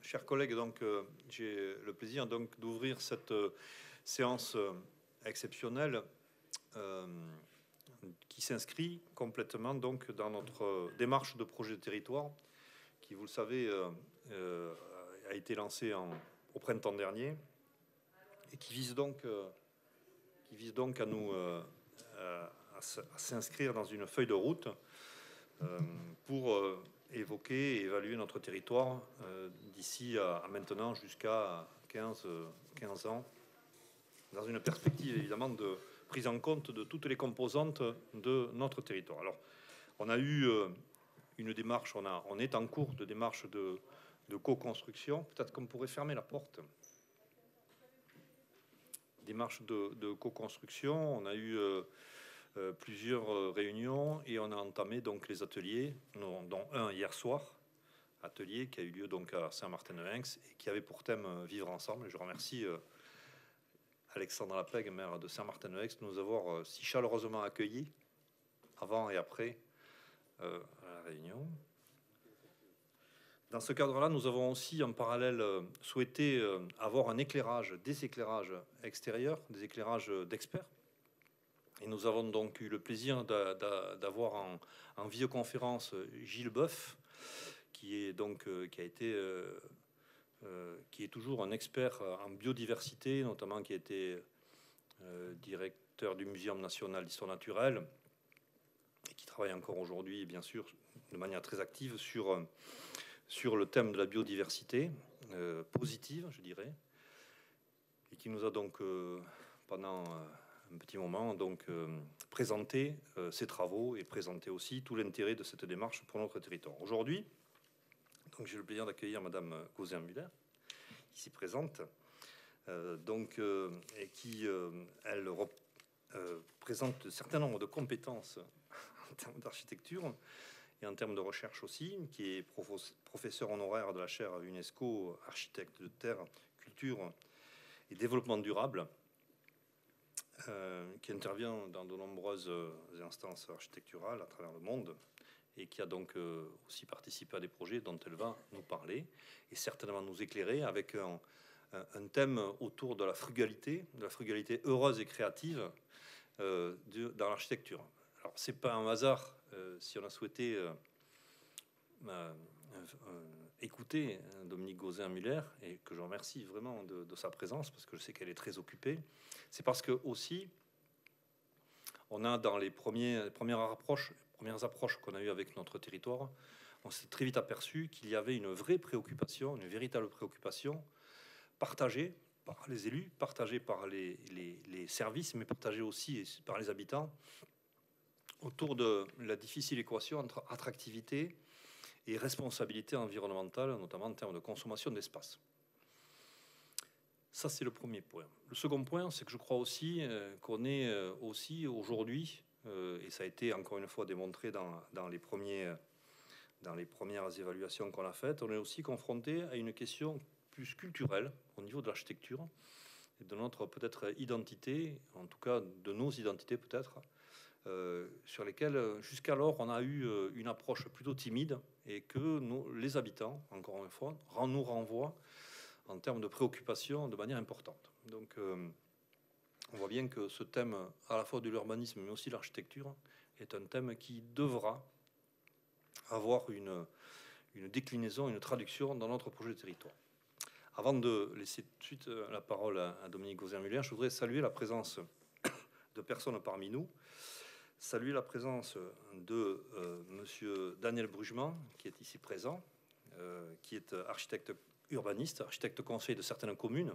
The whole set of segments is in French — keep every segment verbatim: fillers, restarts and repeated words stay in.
chers collègues, donc euh, j'ai le plaisir donc d'ouvrir cette euh, séance euh, exceptionnelle euh, qui s'inscrit complètement donc dans notre euh, démarche de projet de territoire qui, vous le savez, euh, euh, a été lancée en, au printemps dernier et qui vise donc euh, qui vise donc à nous euh, à, à s'inscrire dans une feuille de route euh, pour euh, évoquer et évaluer notre territoire euh, d'ici à, à maintenant jusqu'à quinze, quinze ans, dans une perspective évidemment de prise en compte de toutes les composantes de notre territoire. Alors, on a eu euh, une démarche, on, a, on est en cours de démarche de, de co-construction. Peut-être qu'on pourrait fermer la porte. Démarche de, de co-construction. On a eu euh, euh, plusieurs réunions et on a entamé donc les ateliers, dont un hier soir. Atelier qui a eu lieu donc à Saint-Martin-de-Hens et qui avait pour thème euh, vivre ensemble. Et je remercie euh, Alexandre Lapègue, maire de Saint-Martin-de-Hens, de nous avoir euh, si chaleureusement accueillis avant et après euh, la réunion. Dans ce cadre-là, nous avons aussi en parallèle euh, souhaité euh, avoir un éclairage, des éclairages extérieurs, des éclairages d'experts. Et nous avons donc eu le plaisir d'avoir en, en visioconférence Gilles Boeuf, qui est donc euh, qui a été euh, euh, qui est toujours un expert en biodiversité, notamment qui a été euh, directeur du Muséum national d'histoire naturelle et qui travaille encore aujourd'hui, bien sûr, de manière très active sur sur le thème de la biodiversité euh, positive, je dirais, et qui nous a donc euh, pendant euh, un petit moment donc euh, présenté euh, ses travaux et présenté aussi tout l'intérêt de cette démarche pour notre territoire. Aujourd'hui, donc j'ai le plaisir d'accueillir Madame Gauzin-Muller, ici présente, euh, donc euh, et qui euh, elle euh, présente un certain nombre de compétences en termes d'architecture et en termes de recherche aussi, qui est professeur honoraire de la chaire UNESCO, architecte de terre, culture et développement durable, euh, qui intervient dans de nombreuses instances architecturales à travers le monde et qui a donc euh, aussi participé à des projets dont elle va nous parler et certainement nous éclairer avec un, un thème autour de la frugalité, de la frugalité heureuse et créative euh, de, dans l'architecture. Alors, c'est pas un hasard euh, si on a souhaité euh, euh, euh, écouter Dominique Gauzin-Muller et que je remercie vraiment de, de sa présence parce que je sais qu'elle est très occupée. C'est parce que aussi on a dans les, premiers, les premières approches, premières approches qu'on a eues avec notre territoire, on s'est très vite aperçu qu'il y avait une vraie préoccupation, une véritable préoccupation partagée par les élus, partagée par les, les, les services, mais partagée aussi par les habitants autour de la difficile équation entre attractivité et responsabilité environnementale, notamment en termes de consommation d'espace. Ça, c'est le premier point. Le second point, c'est que je crois aussi euh, qu'on est euh, aussi aujourd'hui, euh, et ça a été encore une fois démontré dans, dans, les, premiers, dans les premières évaluations qu'on a faites, on est aussi confronté à une question plus culturelle au niveau de l'architecture et de notre peut-être identité, en tout cas de nos identités peut-être, Euh, sur lesquels jusqu'alors on a eu euh, une approche plutôt timide et que nous, les habitants, encore une fois, nous renvoient en termes de préoccupation de manière importante. Donc euh, on voit bien que ce thème à la fois de l'urbanisme mais aussi de l'architecture est un thème qui devra avoir une, une déclinaison, une traduction dans notre projet de territoire. Avant de laisser tout de suite la parole à, à Dominique Gauzin-Muller, je voudrais saluer la présence de personnes parmi nous. Saluer la présence de euh, monsieur Daniel Brugement, qui est ici présent, euh, qui est architecte urbaniste, architecte conseil de certaines communes,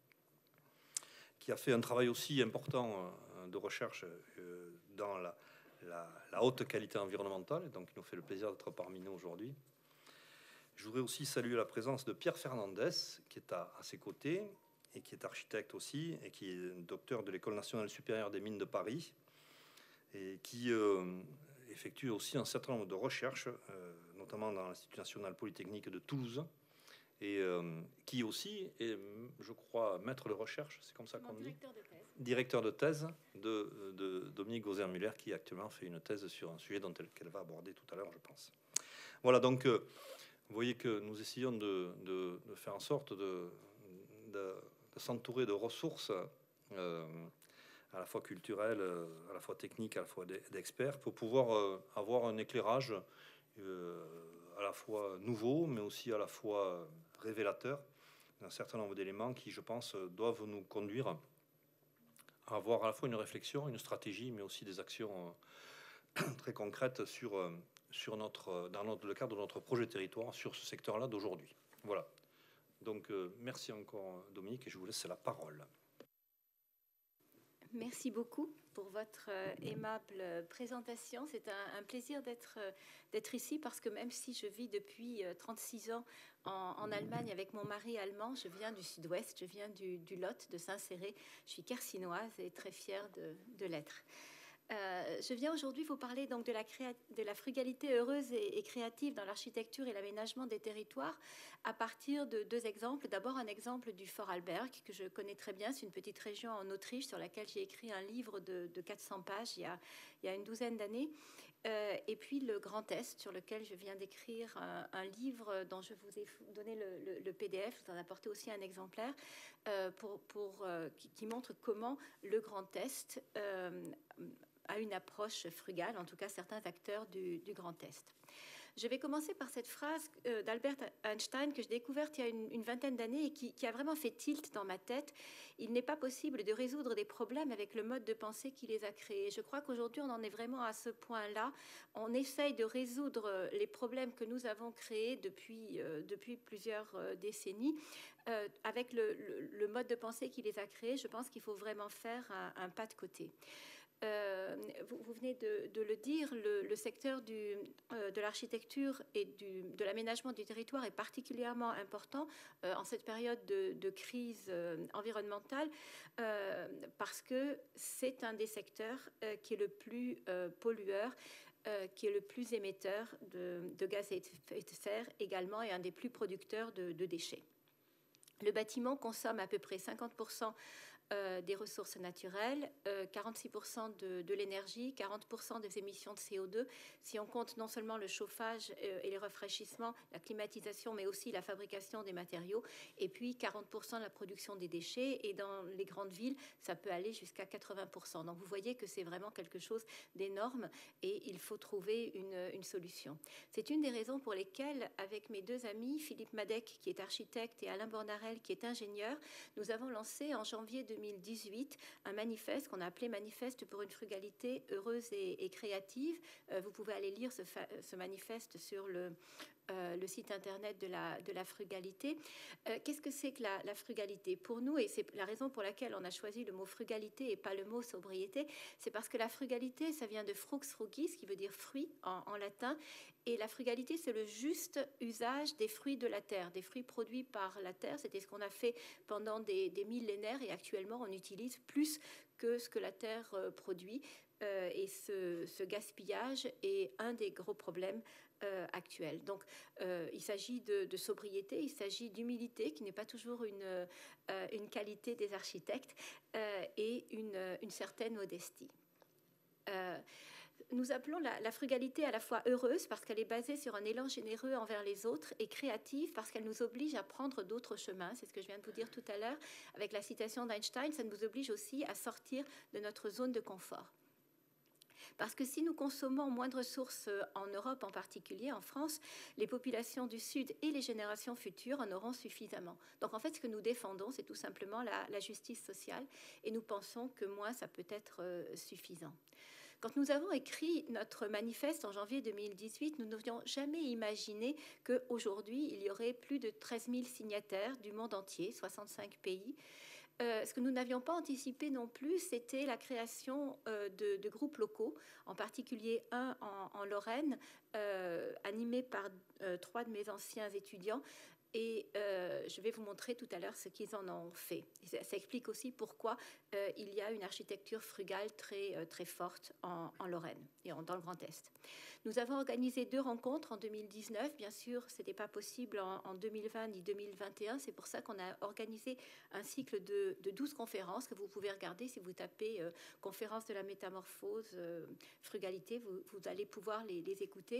qui a fait un travail aussi important euh, de recherche euh, dans la, la, la haute qualité environnementale, et donc il nous fait le plaisir d'être parmi nous aujourd'hui. Je voudrais aussi saluer la présence de Pierre Fernandez, qui est à, à ses côtés, et qui est architecte aussi, et qui est docteur de l'École nationale supérieure des mines de Paris, et qui euh, effectue aussi un certain nombre de recherches, euh, notamment dans l'Institut national polytechnique de Toulouse, et euh, qui aussi est, je crois, maître de recherche, c'est comme ça qu'on dit, directeur de thèse, directeur de thèse de, de Dominique Gauzin-Muller, qui actuellement fait une thèse sur un sujet dont elle, qu'elle va aborder tout à l'heure, je pense. Voilà, donc euh, vous voyez que nous essayons de, de, de faire en sorte de, de, de s'entourer de ressources euh, à la fois culturelles, à la fois techniques, à la fois d'experts, pour pouvoir euh, avoir un éclairage euh, à la fois nouveau, mais aussi à la fois révélateur d'un certain nombre d'éléments qui, je pense, doivent nous conduire à avoir à la fois une réflexion, une stratégie, mais aussi des actions euh, très concrètes sur, euh, sur notre, dans notre, le cadre de notre projet territoire sur ce secteur-là d'aujourd'hui. Voilà. Donc, euh, merci encore, Dominique, et je vous laisse la parole. Merci beaucoup pour votre euh, aimable présentation. C'est un, un plaisir d'être euh, d'être ici parce que même si je vis depuis euh, trente-six ans en, en Allemagne avec mon mari allemand, je viens du sud-ouest, je viens du, du Lot, de Saint-Céré. Je suis quercinoise et très fière de, de l'être. Euh, je viens aujourd'hui vous parler donc de la, créa de la frugalité heureuse et, et créative dans l'architecture et l'aménagement des territoires à partir de deux exemples. D'abord un exemple du Vorarlberg que je connais très bien, c'est une petite région en Autriche sur laquelle j'ai écrit un livre de, de quatre cents pages il y a, il y a une douzaine d'années. Euh, et puis le Grand Est sur lequel je viens d'écrire un, un livre dont je vous ai donné le, le, le P D F, je vous en ai apporté aussi un exemplaire euh, pour, pour, euh, qui, qui montre comment le Grand Est euh, à une approche frugale, en tout cas certains acteurs du, du Grand Est. Je vais commencer par cette phrase euh, d'Albert Einstein que j'ai découverte il y a une, une vingtaine d'années et qui, qui a vraiment fait tilt dans ma tête. Il n'est pas possible de résoudre des problèmes avec le mode de pensée qui les a créés. Je crois qu'aujourd'hui, on en est vraiment à ce point-là. On essaye de résoudre les problèmes que nous avons créés depuis, euh, depuis plusieurs euh, décennies. Euh, avec le, le, le mode de pensée qui les a créés, je pense qu'il faut vraiment faire un, un pas de côté. Euh, vous, vous venez de, de le dire, le, le secteur du, euh, de l'architecture et du, de l'aménagement du territoire est particulièrement important euh, en cette période de, de crise euh, environnementale euh, parce que c'est un des secteurs euh, qui est le plus euh, pollueur, euh, qui est le plus émetteur de, de gaz à effet de serre également et un des plus producteurs de, de déchets. Le bâtiment consomme à peu près cinquante pour cent Euh, des ressources naturelles, euh, quarante-six pour cent de, de l'énergie, quarante pour cent des émissions de C O deux. Si on compte non seulement le chauffage euh, et les rafraîchissements, la climatisation, mais aussi la fabrication des matériaux, et puis quarante pour cent de la production des déchets. Et dans les grandes villes, ça peut aller jusqu'à quatre-vingts pour cent. Donc vous voyez que c'est vraiment quelque chose d'énorme et il faut trouver une, une solution. C'est une des raisons pour lesquelles, avec mes deux amis, Philippe Madec, qui est architecte, et Alain Bornarel, qui est ingénieur, nous avons lancé en janvier deux mille dix-huit un manifeste qu'on a appelé Manifeste pour une frugalité heureuse et, et créative. Euh, vous pouvez aller lire ce, ce manifeste sur le, euh, le site internet de la, de la frugalité. Euh, Qu'est-ce que c'est que la, la frugalité? Pour nous, et c'est la raison pour laquelle on a choisi le mot frugalité et pas le mot sobriété, c'est parce que la frugalité, ça vient de frux frugis, qui veut dire fruit en, en latin. Et la frugalité, c'est le juste usage des fruits de la terre, des fruits produits par la terre. C'était ce qu'on a fait pendant des, des millénaires et actuellement, on utilise plus que ce que la terre euh, produit. Euh, et ce, ce gaspillage est un des gros problèmes euh, actuels. Donc, euh, il s'agit de, de sobriété, il s'agit d'humilité, qui n'est pas toujours une, euh, une qualité des architectes, euh, et une, une certaine modestie. Euh, Nous appelons la, la frugalité à la fois heureuse parce qu'elle est basée sur un élan généreux envers les autres et créative parce qu'elle nous oblige à prendre d'autres chemins. C'est ce que je viens de vous dire tout à l'heure avec la citation d'Einstein. Ça nous oblige aussi à sortir de notre zone de confort. Parce que si nous consommons moins de ressources en Europe en particulier, en France, les populations du Sud et les générations futures en auront suffisamment. Donc en fait, ce que nous défendons, c'est tout simplement la, la justice sociale et nous pensons que moins, ça peut être euh, suffisant. Quand nous avons écrit notre manifeste en janvier deux mille dix-huit, nous n'avions jamais imaginé qu'aujourd'hui, il y aurait plus de treize mille signataires du monde entier, soixante-cinq pays. Euh, ce que nous n'avions pas anticipé non plus, c'était la création euh, de, de groupes locaux, en particulier un en, en Lorraine, euh, animé par euh, trois de mes anciens étudiants. Et euh, je vais vous montrer tout à l'heure ce qu'ils en ont fait. Ça, ça explique aussi pourquoi euh, il y a une architecture frugale très, euh, très forte en, en Lorraine et en, dans le Grand Est. Nous avons organisé deux rencontres en deux mille dix-neuf. Bien sûr, ce n'était pas possible en, en deux mille vingt ni deux mille vingt et un. C'est pour ça qu'on a organisé un cycle de, de douze conférences que vous pouvez regarder si vous tapez euh, « Conférence de la métamorphose, euh, frugalité », vous, vous allez pouvoir les, les écouter.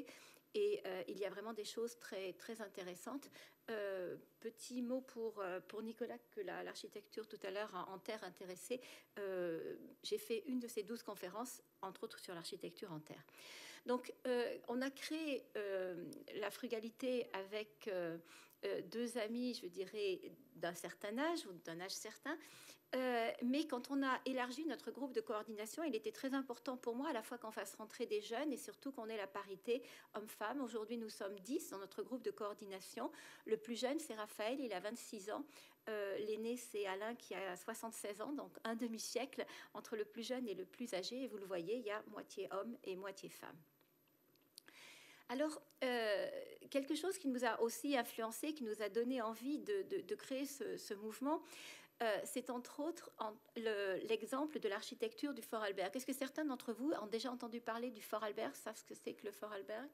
Et euh, il y a vraiment des choses très, très intéressantes. Euh, petit mot pour, pour Nicolas, que l'architecture tout à l'heure en, en terre intéressée. Euh, J'ai fait une de ces douze conférences, entre autres sur l'architecture en terre. Donc, euh, on a créé euh, la frugalité avec euh, euh, deux amis, je dirais, d'un certain âge ou d'un âge certain. Euh, mais quand on a élargi notre groupe de coordination, il était très important pour moi à la fois qu'on fasse rentrer des jeunes et surtout qu'on ait la parité homme-femme. Aujourd'hui, nous sommes dix dans notre groupe de coordination. Le plus jeune, c'est Raphaël, il a vingt-six ans. Euh, L'aîné, c'est Alain qui a soixante-seize ans, donc un demi-siècle entre le plus jeune et le plus âgé. Et vous le voyez, il y a moitié homme et moitié femme. Alors, euh, quelque chose qui nous a aussi influencé, qui nous a donné envie de, de, de créer ce, ce mouvement, euh, c'est entre autres l'exemple le, de l'architecture du Fort Alberg. Est-ce que certains d'entre vous ont déjà entendu parler du Fort Alberg, savent ce que c'est que le Fort Alberg?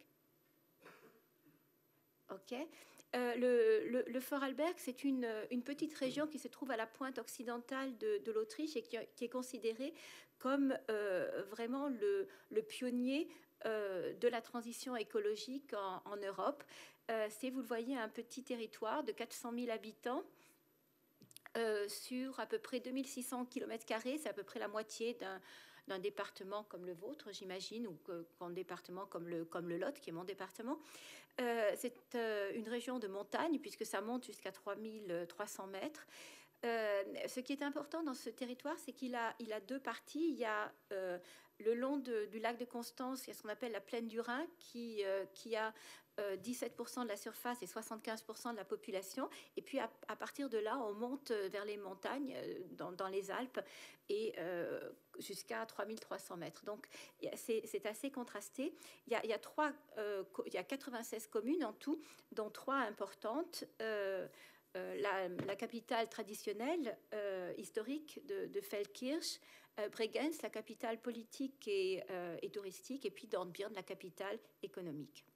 Ok. Euh, le, le, le Fort Alberg, c'est une, une petite région qui se trouve à la pointe occidentale de, de l'Autriche et qui, qui est considérée comme euh, vraiment le, le pionnier euh, de la transition écologique en, en Europe. Euh, c'est, vous le voyez, un petit territoire de quatre cent mille habitants euh, sur à peu près deux mille six cents kilomètres carrés. C'est à peu près la moitié d'un d'un département comme le vôtre, j'imagine, ou qu'un département comme le, comme le Lot, qui est mon département. Euh, c'est euh, une région de montagne, puisque ça monte jusqu'à trois mille trois cents mètres. Euh, ce qui est important dans ce territoire, c'est qu'il a, il a deux parties. Il y a euh, le long de, du lac de Constance, il y a ce qu'on appelle la plaine du Rhin, qui, euh, qui a euh, dix-sept pour cent de la surface et soixante-quinze pour cent de la population. Et puis à, à partir de là, on monte vers les montagnes, euh, dans, dans les Alpes, et euh, jusqu'à trois mille trois cents mètres. Donc c'est assez contrasté. Il y a, il y a, trois, euh, il y a quatre-vingt-seize communes en tout, dont trois importantes. Euh, Euh, la, la capitale traditionnelle, euh, historique de, de Feldkirch, euh, Bregenz, la capitale politique et, euh, et touristique, et puis Dornbirn, la capitale économique.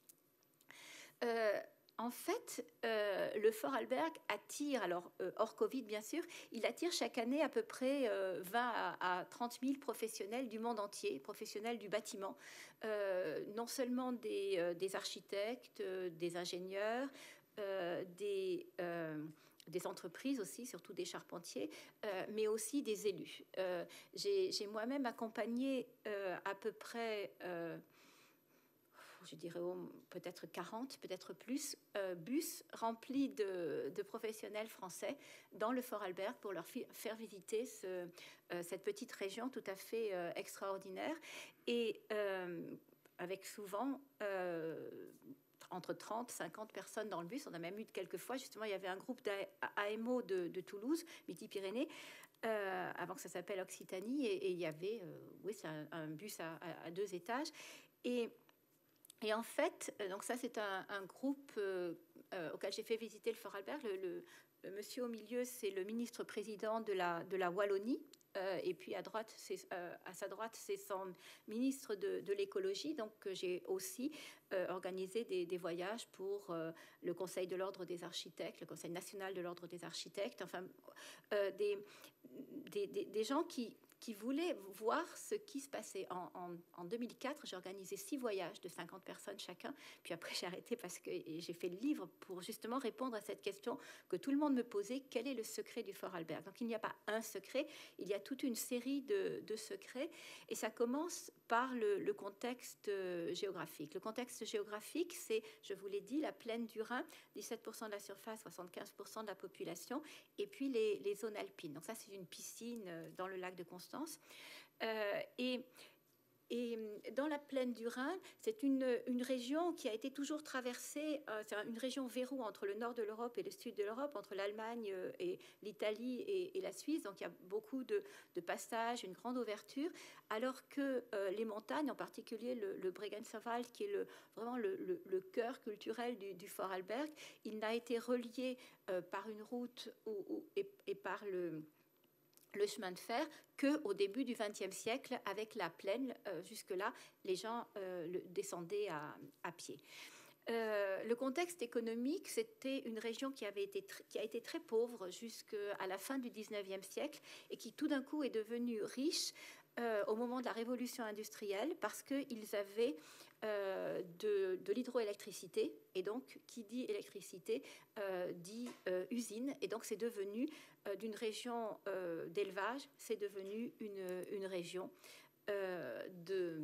Euh, en fait, euh, le Fort Alberg attire, alors euh, hors Covid bien sûr, il attire chaque année à peu près euh, vingt à trente mille professionnels du monde entier, professionnels du bâtiment, euh, non seulement des, euh, des architectes, euh, des ingénieurs, Euh, des, euh, des entreprises aussi, surtout des charpentiers, euh, mais aussi des élus. Euh, J'ai moi-même accompagné euh, à peu près, euh, je dirais peut-être quarante, peut-être plus, euh, bus remplis de, de professionnels français dans le Fort Alberg pour leur faire visiter ce, euh, cette petite région tout à fait euh, extraordinaire et euh, avec souvent... Euh, entre trente, cinquante personnes dans le bus. On a même eu quelques fois, justement, il y avait un groupe d'A M O de, de Toulouse, Midi-Pyrénées, euh, avant que ça s'appelle Occitanie, et, et il y avait, euh, oui, c'est un, un bus à, à deux étages. Et, et en fait, donc ça, c'est un, un groupe euh, euh, auquel j'ai fait visiter le Fort Alberg. Le, le, le monsieur au milieu, c'est le ministre-président de la, de la Wallonie. Euh, et puis à droite, euh, à sa droite, c'est son ministre de, de l'écologie. Donc j'ai aussi euh, organisé des, des voyages pour euh, le Conseil de l'Ordre des architectes, le Conseil national de l'Ordre des architectes, enfin euh, des, des, des, des gens qui qui voulaient voir ce qui se passait. En, en, en deux mille quatre, j'ai organisé six voyages de cinquante personnes chacun. Puis après, j'ai arrêté parce que j'ai fait le livre pour justement répondre à cette question que tout le monde me posait. Quel est le secret du Fort Alberg? Donc, il n'y a pas un secret. Il y a toute une série de, de secrets. Et ça commence par le, le contexte géographique. Le contexte géographique, c'est, je vous l'ai dit, la plaine du Rhin, dix-sept pour cent de la surface, soixante-quinze pour cent de la population, et puis les, les zones alpines. Donc ça, c'est une piscine dans le lac de Constance. Euh, et, et dans la plaine du Rhin, c'est une, une région qui a été toujours traversée, euh, c'est une région verrou entre le nord de l'Europe et le sud de l'Europe, entre l'Allemagne et l'Italie et, et la Suisse. Donc il y a beaucoup de, de passages, une grande ouverture, alors que euh, les montagnes, en particulier le, le Bregenzerwald, qui est le, vraiment le, le, le cœur culturel du, du Fort Alberg, il n'a été relié euh, par une route ou, ou, et, et par le... le chemin de fer qu'au début du vingtième siècle, avec la plaine. Euh, jusque-là, les gens euh, le descendaient à, à pied. Euh, le contexte économique, c'était une région qui, avait été qui a été très pauvre jusqu'à la fin du dix-neuvième siècle et qui tout d'un coup est devenue riche euh, au moment de la révolution industrielle parce qu'ils avaient euh, de, de l'hydroélectricité. Et donc, qui dit électricité euh, dit euh, usine. Et donc, c'est devenu euh, d'une région euh, d'élevage, c'est devenu une, une région euh, de...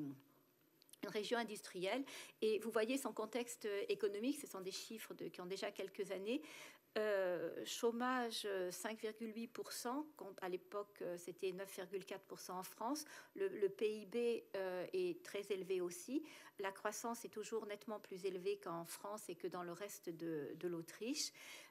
une région industrielle. Et vous voyez son contexte économique, ce sont des chiffres de, qui ont déjà quelques années. Euh, chômage cinq virgule huit pour cent, à l'époque c'était neuf virgule quatre pour cent en France. Le, le P I B euh, est très élevé aussi. La croissance est toujours nettement plus élevée qu'en France et que dans le reste de, de l'Autriche.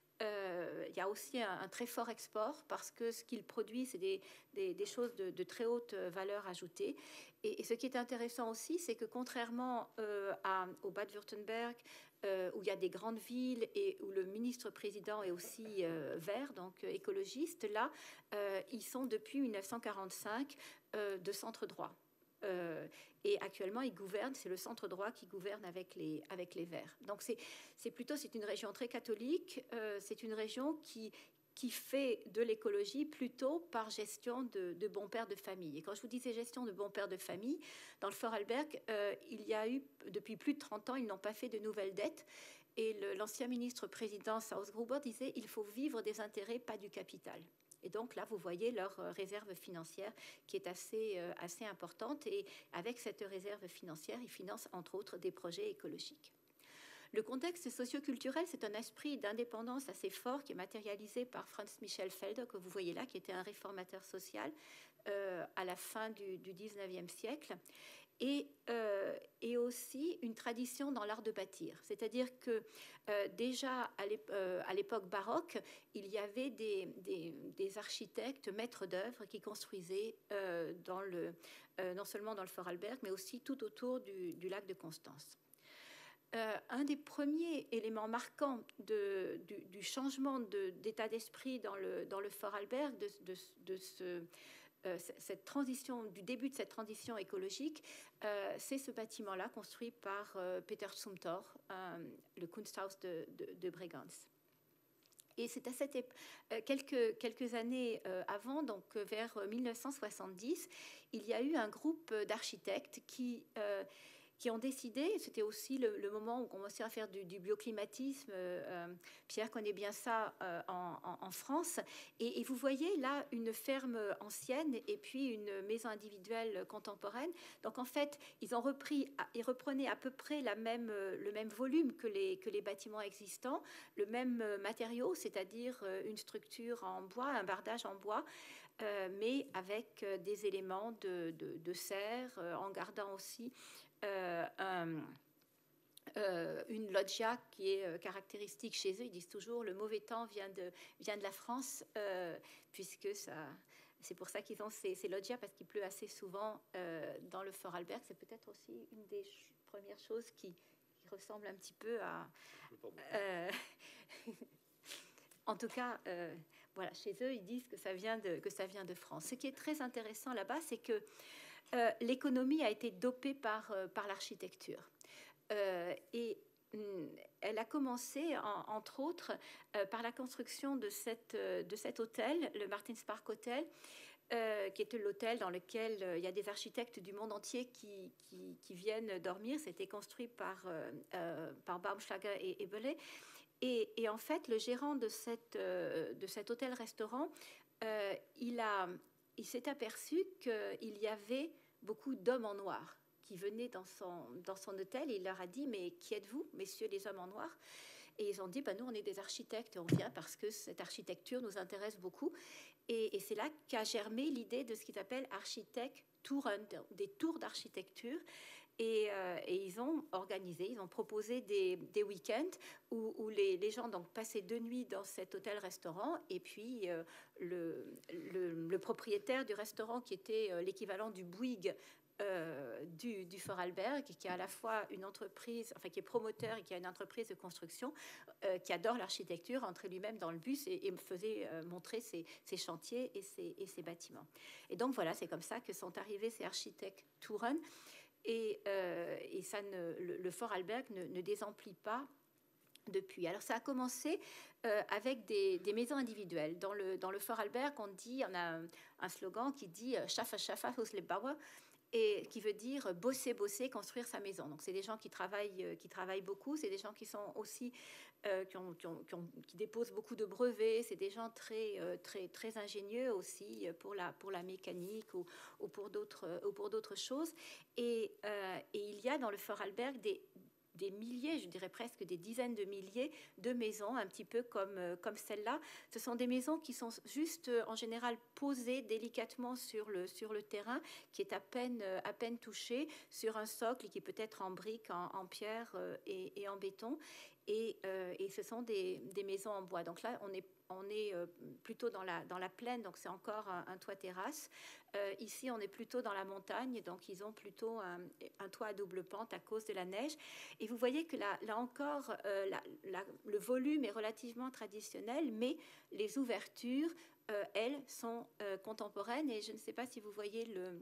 Euh, il y a aussi un, un très fort export parce que ce qu'il produit, c'est des, des, des choses de, de très haute valeur ajoutée. Et, et ce qui est intéressant aussi, c'est que contrairement euh, à, au Bade-Württemberg, euh, où il y a des grandes villes et où le ministre-président est aussi euh, vert, donc euh, écologiste, là, euh, ils sont depuis mille neuf cent quarante-cinq euh, de centre droit. Euh, et actuellement, ils gouvernent, c'est le centre droit qui gouverne avec les, avec les Verts. Donc, c'est, c'est plutôt, c'est une région très catholique, euh, c'est une région qui, qui fait de l'écologie plutôt par gestion de, de bons pères de famille. Et quand je vous disais gestion de bons pères de famille, dans le Vorarlberg, euh, il y a eu, depuis plus de trente ans, ils n'ont pas fait de nouvelles dettes. Et le, l'ancien ministre-président Sausgruber disait « il faut vivre des intérêts, pas du capital ». Et donc là, vous voyez leur réserve financière qui est assez, euh, assez importante. Et avec cette réserve financière, ils financent entre autres des projets écologiques. Le contexte socio-culturel, c'est un esprit d'indépendance assez fort qui est matérialisé par Franz Michel Felder, que vous voyez là, qui était un réformateur social euh, à la fin du, du dix-neuvième siècle. Et, euh, et aussi une tradition dans l'art de bâtir. C'est-à-dire que euh, déjà à l'époque baroque, il y avait des, des, des architectes maîtres d'œuvre qui construisaient euh, dans le, euh, non seulement dans le Vorarlberg, mais aussi tout autour du, du lac de Constance. Euh, un des premiers éléments marquants de, du, du changement de, d'état d'esprit dans le, dans le Vorarlberg, de, de, de ce... Euh, cette transition, du début de cette transition écologique, euh, c'est ce bâtiment-là construit par euh, Peter Zumthor, euh, le Kunsthaus de, de, de Bregenz. Et c'est à cette époque, euh, quelques, quelques années euh, avant, donc euh, vers mille neuf cent soixante-dix, il y a eu un groupe d'architectes qui... Euh, qui ont décidé, c'était aussi le, le moment où on commençait à faire du, du bioclimatisme, euh, Pierre connaît bien ça euh, en, en, en France, et, et vous voyez là une ferme ancienne et puis une maison individuelle contemporaine. Donc en fait, ils ont repris, ils reprenaient à peu près la même, le même volume que les, que les bâtiments existants, le même matériau, c'est-à-dire une structure en bois, un bardage en bois, euh, mais avec des éléments de, de, de serre, euh, en gardant aussi Euh, un, euh, une loggia qui est euh, caractéristique chez eux. Ils disent toujours le mauvais temps vient de, vient de la France, euh, puisque ça, c'est pour ça qu'ils ont ces, ces loggias, parce qu'il pleut assez souvent euh, dans le Vorarlberg. C'est peut-être aussi une des ch- premières choses qui, qui ressemble un petit peu à... Euh, en tout cas, euh, voilà, chez eux, ils disent que ça vient de, que ça vient de France. Ce qui est très intéressant là-bas, c'est que Euh, l'économie a été dopée par, euh, par l'architecture. Euh, et mm, elle a commencé, en, entre autres, euh, par la construction de, cette, euh, de cet hôtel, le Martinspark Hotel, euh, qui est l'hôtel dans lequel euh, il y a des architectes du monde entier qui, qui, qui viennent dormir. C'était construit par, euh, euh, par Baumschlager et Ebele. Et, et en fait, le gérant de, cette, euh, de cet hôtel-restaurant, euh, il, a, il s'est aperçu qu'il y avait beaucoup d'hommes en noir qui venaient dans son, dans son hôtel, et il leur a dit « Mais qui êtes-vous, messieurs les hommes en noir ?» Et ils ont dit bah, « Nous, on est des architectes, on vient parce que cette architecture nous intéresse beaucoup. » Et, et c'est là qu'a germé l'idée de ce qu'ils appellent architectes touren, des tours d'architecture. Et, euh, et ils ont organisé, ils ont proposé des, des week-ends où, où les, les gens donc passaient deux nuits dans cet hôtel-restaurant, et puis euh, le, le, le propriétaire du restaurant, qui était euh, l'équivalent du Bouygues euh, du, du Vorarlberg, qui a à la fois une entreprise, enfin qui est promoteur et qui a une entreprise de construction, euh, qui adore l'architecture, entrait lui-même dans le bus et, et me faisait euh, montrer ses, ses chantiers et ses, et ses bâtiments. Et donc voilà, c'est comme ça que sont arrivés ces architectes Touren. Et, euh, et ça ne, le, le Vorarlberg ne, ne désemplit pas depuis. Alors ça a commencé euh, avec des, des maisons individuelles. Dans le, dans le Vorarlberg, on dit, on a un, un slogan qui dit « Schaffa, schaffa, Haus Bauer », et qui veut dire bosser, bosser, construire sa maison. Donc c'est des gens qui travaillent, qui travaillent beaucoup, c'est des gens qui sont aussi euh, qui, ont, qui, ont, qui, ont, qui déposent beaucoup de brevets, c'est des gens très, euh, très, très ingénieux aussi pour la, pour la mécanique ou, ou pour d'autres, ou pour d'autres choses. Et, euh, et il y a dans le Vorarlberg des des milliers, je dirais presque des dizaines de milliers de maisons, un petit peu comme, comme celle-là. Ce sont des maisons qui sont juste en général posées délicatement sur le, sur le terrain, qui est à peine, à peine touché, sur un socle qui peut être en briques, en, en pierre et, et en béton. Et, euh, et ce sont des, des maisons en bois. Donc là, on est, on est euh, plutôt dans la, dans la plaine, donc c'est encore un, un toit terrasse. Euh, ici, on est plutôt dans la montagne, donc ils ont plutôt un, un toit à double pente à cause de la neige. Et vous voyez que là, là encore, euh, la, la, le volume est relativement traditionnel, mais les ouvertures, euh, elles, sont euh, contemporaines. Et je ne sais pas si vous voyez le,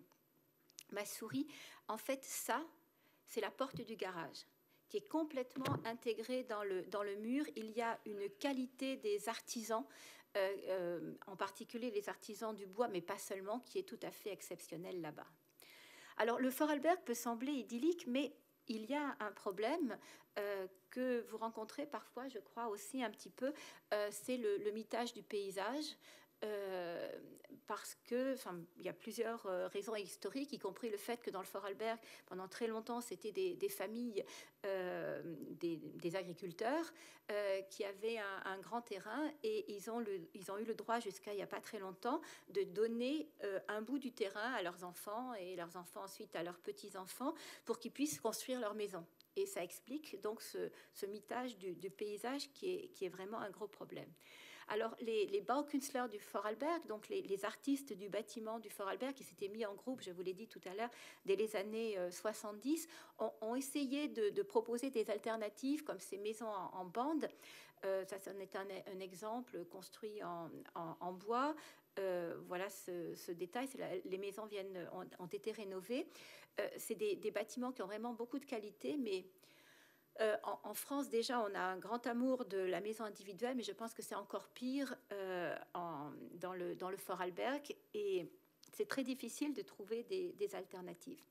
ma souris. En fait, ça, c'est la porte du garage, qui est complètement intégrée dans le, dans le mur. Il y a une qualité des artisans, euh, euh, en particulier les artisans du bois, mais pas seulement, qui est tout à fait exceptionnelle là-bas. Alors, le Vorarlberg peut sembler idyllique, mais il y a un problème euh, que vous rencontrez parfois, je crois aussi un petit peu, euh, c'est le, le mitage du paysage. Euh, parce que, enfin, il y a plusieurs euh, raisons historiques, y compris le fait que dans le Vorarlberg, pendant très longtemps, c'était des, des familles, euh, des, des agriculteurs euh, qui avaient un, un grand terrain et ils ont, le, ils ont eu le droit jusqu'à il n'y a pas très longtemps de donner euh, un bout du terrain à leurs enfants et leurs enfants ensuite à leurs petits-enfants pour qu'ils puissent construire leur maison. Et ça explique donc ce, ce mitage du, du paysage qui est, qui est vraiment un gros problème. Alors, les, les Baukünstler du Vorarlberg, donc les, les artistes du bâtiment du Vorarlberg, qui s'étaient mis en groupe, je vous l'ai dit tout à l'heure, dès les années euh, soixante-dix, ont, ont essayé de, de proposer des alternatives comme ces maisons en, en bande. Euh, ça, ça en est un, un exemple construit en, en, en bois. Euh, voilà ce, ce détail. La, les maisons viennent, ont, ont été rénovées. Euh, c'est des, des bâtiments qui ont vraiment beaucoup de qualité, mais Euh, en, en France, déjà, on a un grand amour de la maison individuelle, mais je pense que c'est encore pire euh, en, dans, le, dans le Vorarlberg, et c'est très difficile de trouver des, des alternatives.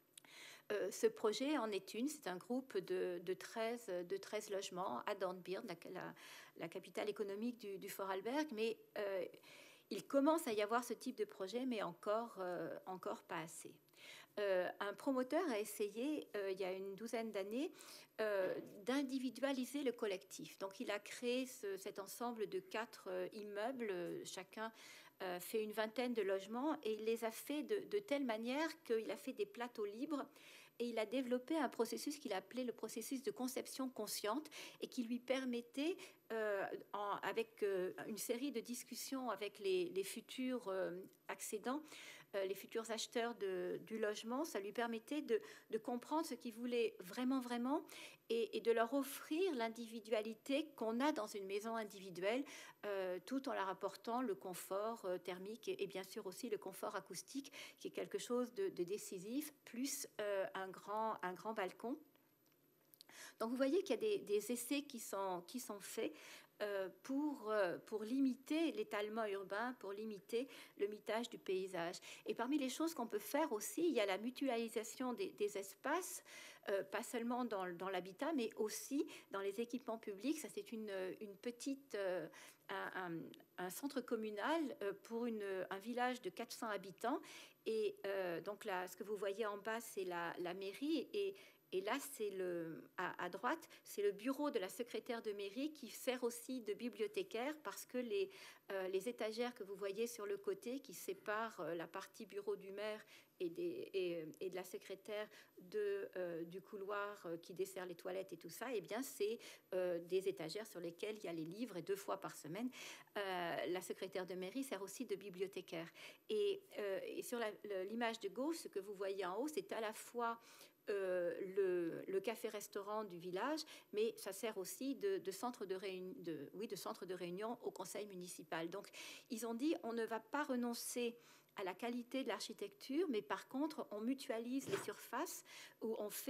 Euh, ce projet en est une, c'est un groupe de, de, treize, de treize logements à Dornbirn, la, la, la capitale économique du, du Vorarlberg, mais euh, il commence à y avoir ce type de projet, mais encore, euh, encore pas assez. Euh, un promoteur a essayé, euh, il y a une douzaine d'années, euh, d'individualiser le collectif. Donc, il a créé ce, cet ensemble de quatre euh, immeubles, chacun euh, fait une vingtaine de logements, et il les a fait de, de telle manière qu'il a fait des plateaux libres, et il a développé un processus qu'il a appelé le processus de conception consciente, et qui lui permettait, euh, en, avec euh, une série de discussions avec les, les futurs euh, accédants, Euh, les futurs acheteurs de, du logement, ça lui permettait de, de comprendre ce qu'ils voulaient vraiment, vraiment, et, et de leur offrir l'individualité qu'on a dans une maison individuelle, euh, tout en leur apportant le confort euh, thermique et, et bien sûr aussi le confort acoustique, qui est quelque chose de, de décisif, plus euh, un, grand, un grand balcon. Donc vous voyez qu'il y a des, des essais qui sont, qui sont faits euh, pour, euh, pour limiter l'étalement urbain, pour limiter le mitage du paysage. Et parmi les choses qu'on peut faire aussi, il y a la mutualisation des, des espaces, euh, pas seulement dans, dans l'habitat, mais aussi dans les équipements publics. Ça, c'est une, une petite... Euh, un, un, un centre communal euh, pour une, un village de quatre cents habitants. Et euh, donc là, ce que vous voyez en bas, c'est la, la mairie, et Et là, c'est le, à, à droite, c'est le bureau de la secrétaire de mairie qui sert aussi de bibliothécaire, parce que les, euh, les étagères que vous voyez sur le côté qui séparent euh, la partie bureau du maire et, des, et, et de la secrétaire de, euh, du couloir euh, qui dessert les toilettes et tout ça, eh bien, c'est euh, des étagères sur lesquelles il y a les livres, et deux fois par semaine, euh, la secrétaire de mairie sert aussi de bibliothécaire. Et, euh, et sur l'image de gauche, ce que vous voyez en haut, c'est à la fois Euh, le, le café-restaurant du village, mais ça sert aussi de, de, centre de, réunion, de, oui, de centre de réunion au conseil municipal. Donc, ils ont dit, on ne va pas renoncer à la qualité de l'architecture, mais par contre, on mutualise les surfaces, où on fait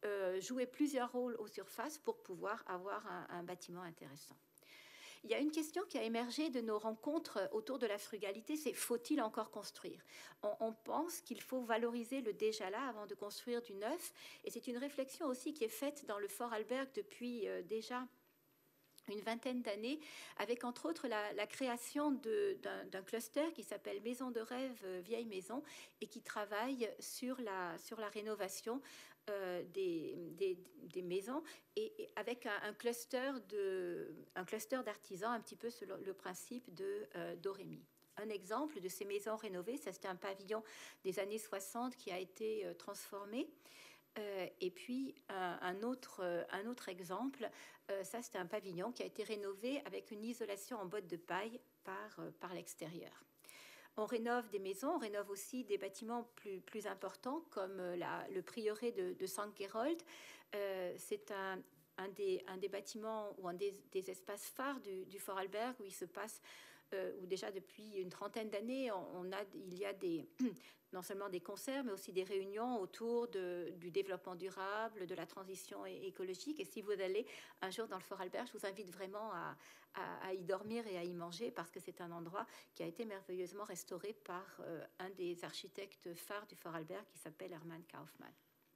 euh, jouer plusieurs rôles aux surfaces pour pouvoir avoir un, un bâtiment intéressant. Il y a une question qui a émergé de nos rencontres autour de la frugalité, c'est faut-il encore construire? on, on pense qu'il faut valoriser le déjà là avant de construire du neuf, et c'est une réflexion aussi qui est faite dans le Fort Alberg depuis euh, déjà une vingtaine d'années, avec entre autres la, la création d'un cluster qui s'appelle Maison de rêve euh, Vieille Maison, et qui travaille sur la, sur la rénovation euh, des, des, des maisons, et, et avec un, un cluster de, un cluster d'artisans, un petit peu selon le principe de euh, Dorémy. Un exemple de ces maisons rénovées, ça c'était un pavillon des années soixante qui a été euh, transformé. Euh, et puis un, un, autre, euh, un autre exemple, euh, ça c'était un pavillon qui a été rénové avec une isolation en bottes de paille par, euh, par l'extérieur. On rénove des maisons, on rénove aussi des bâtiments plus, plus importants comme la, le prieuré de, de Sankt-Gerold. Euh, c'est un, un, des, un des bâtiments ou un des, des espaces phares du, du Fort Alberg où il se passe, euh, où déjà depuis une trentaine d'années, on, on a, il y a des... non seulement des concerts, mais aussi des réunions autour de, du développement durable, de la transition écologique. Et si vous allez un jour dans le Fort Alberg, je vous invite vraiment à, à, à y dormir et à y manger, parce que c'est un endroit qui a été merveilleusement restauré par euh, un des architectes phares du Fort Alberg qui s'appelle Hermann Kaufmann.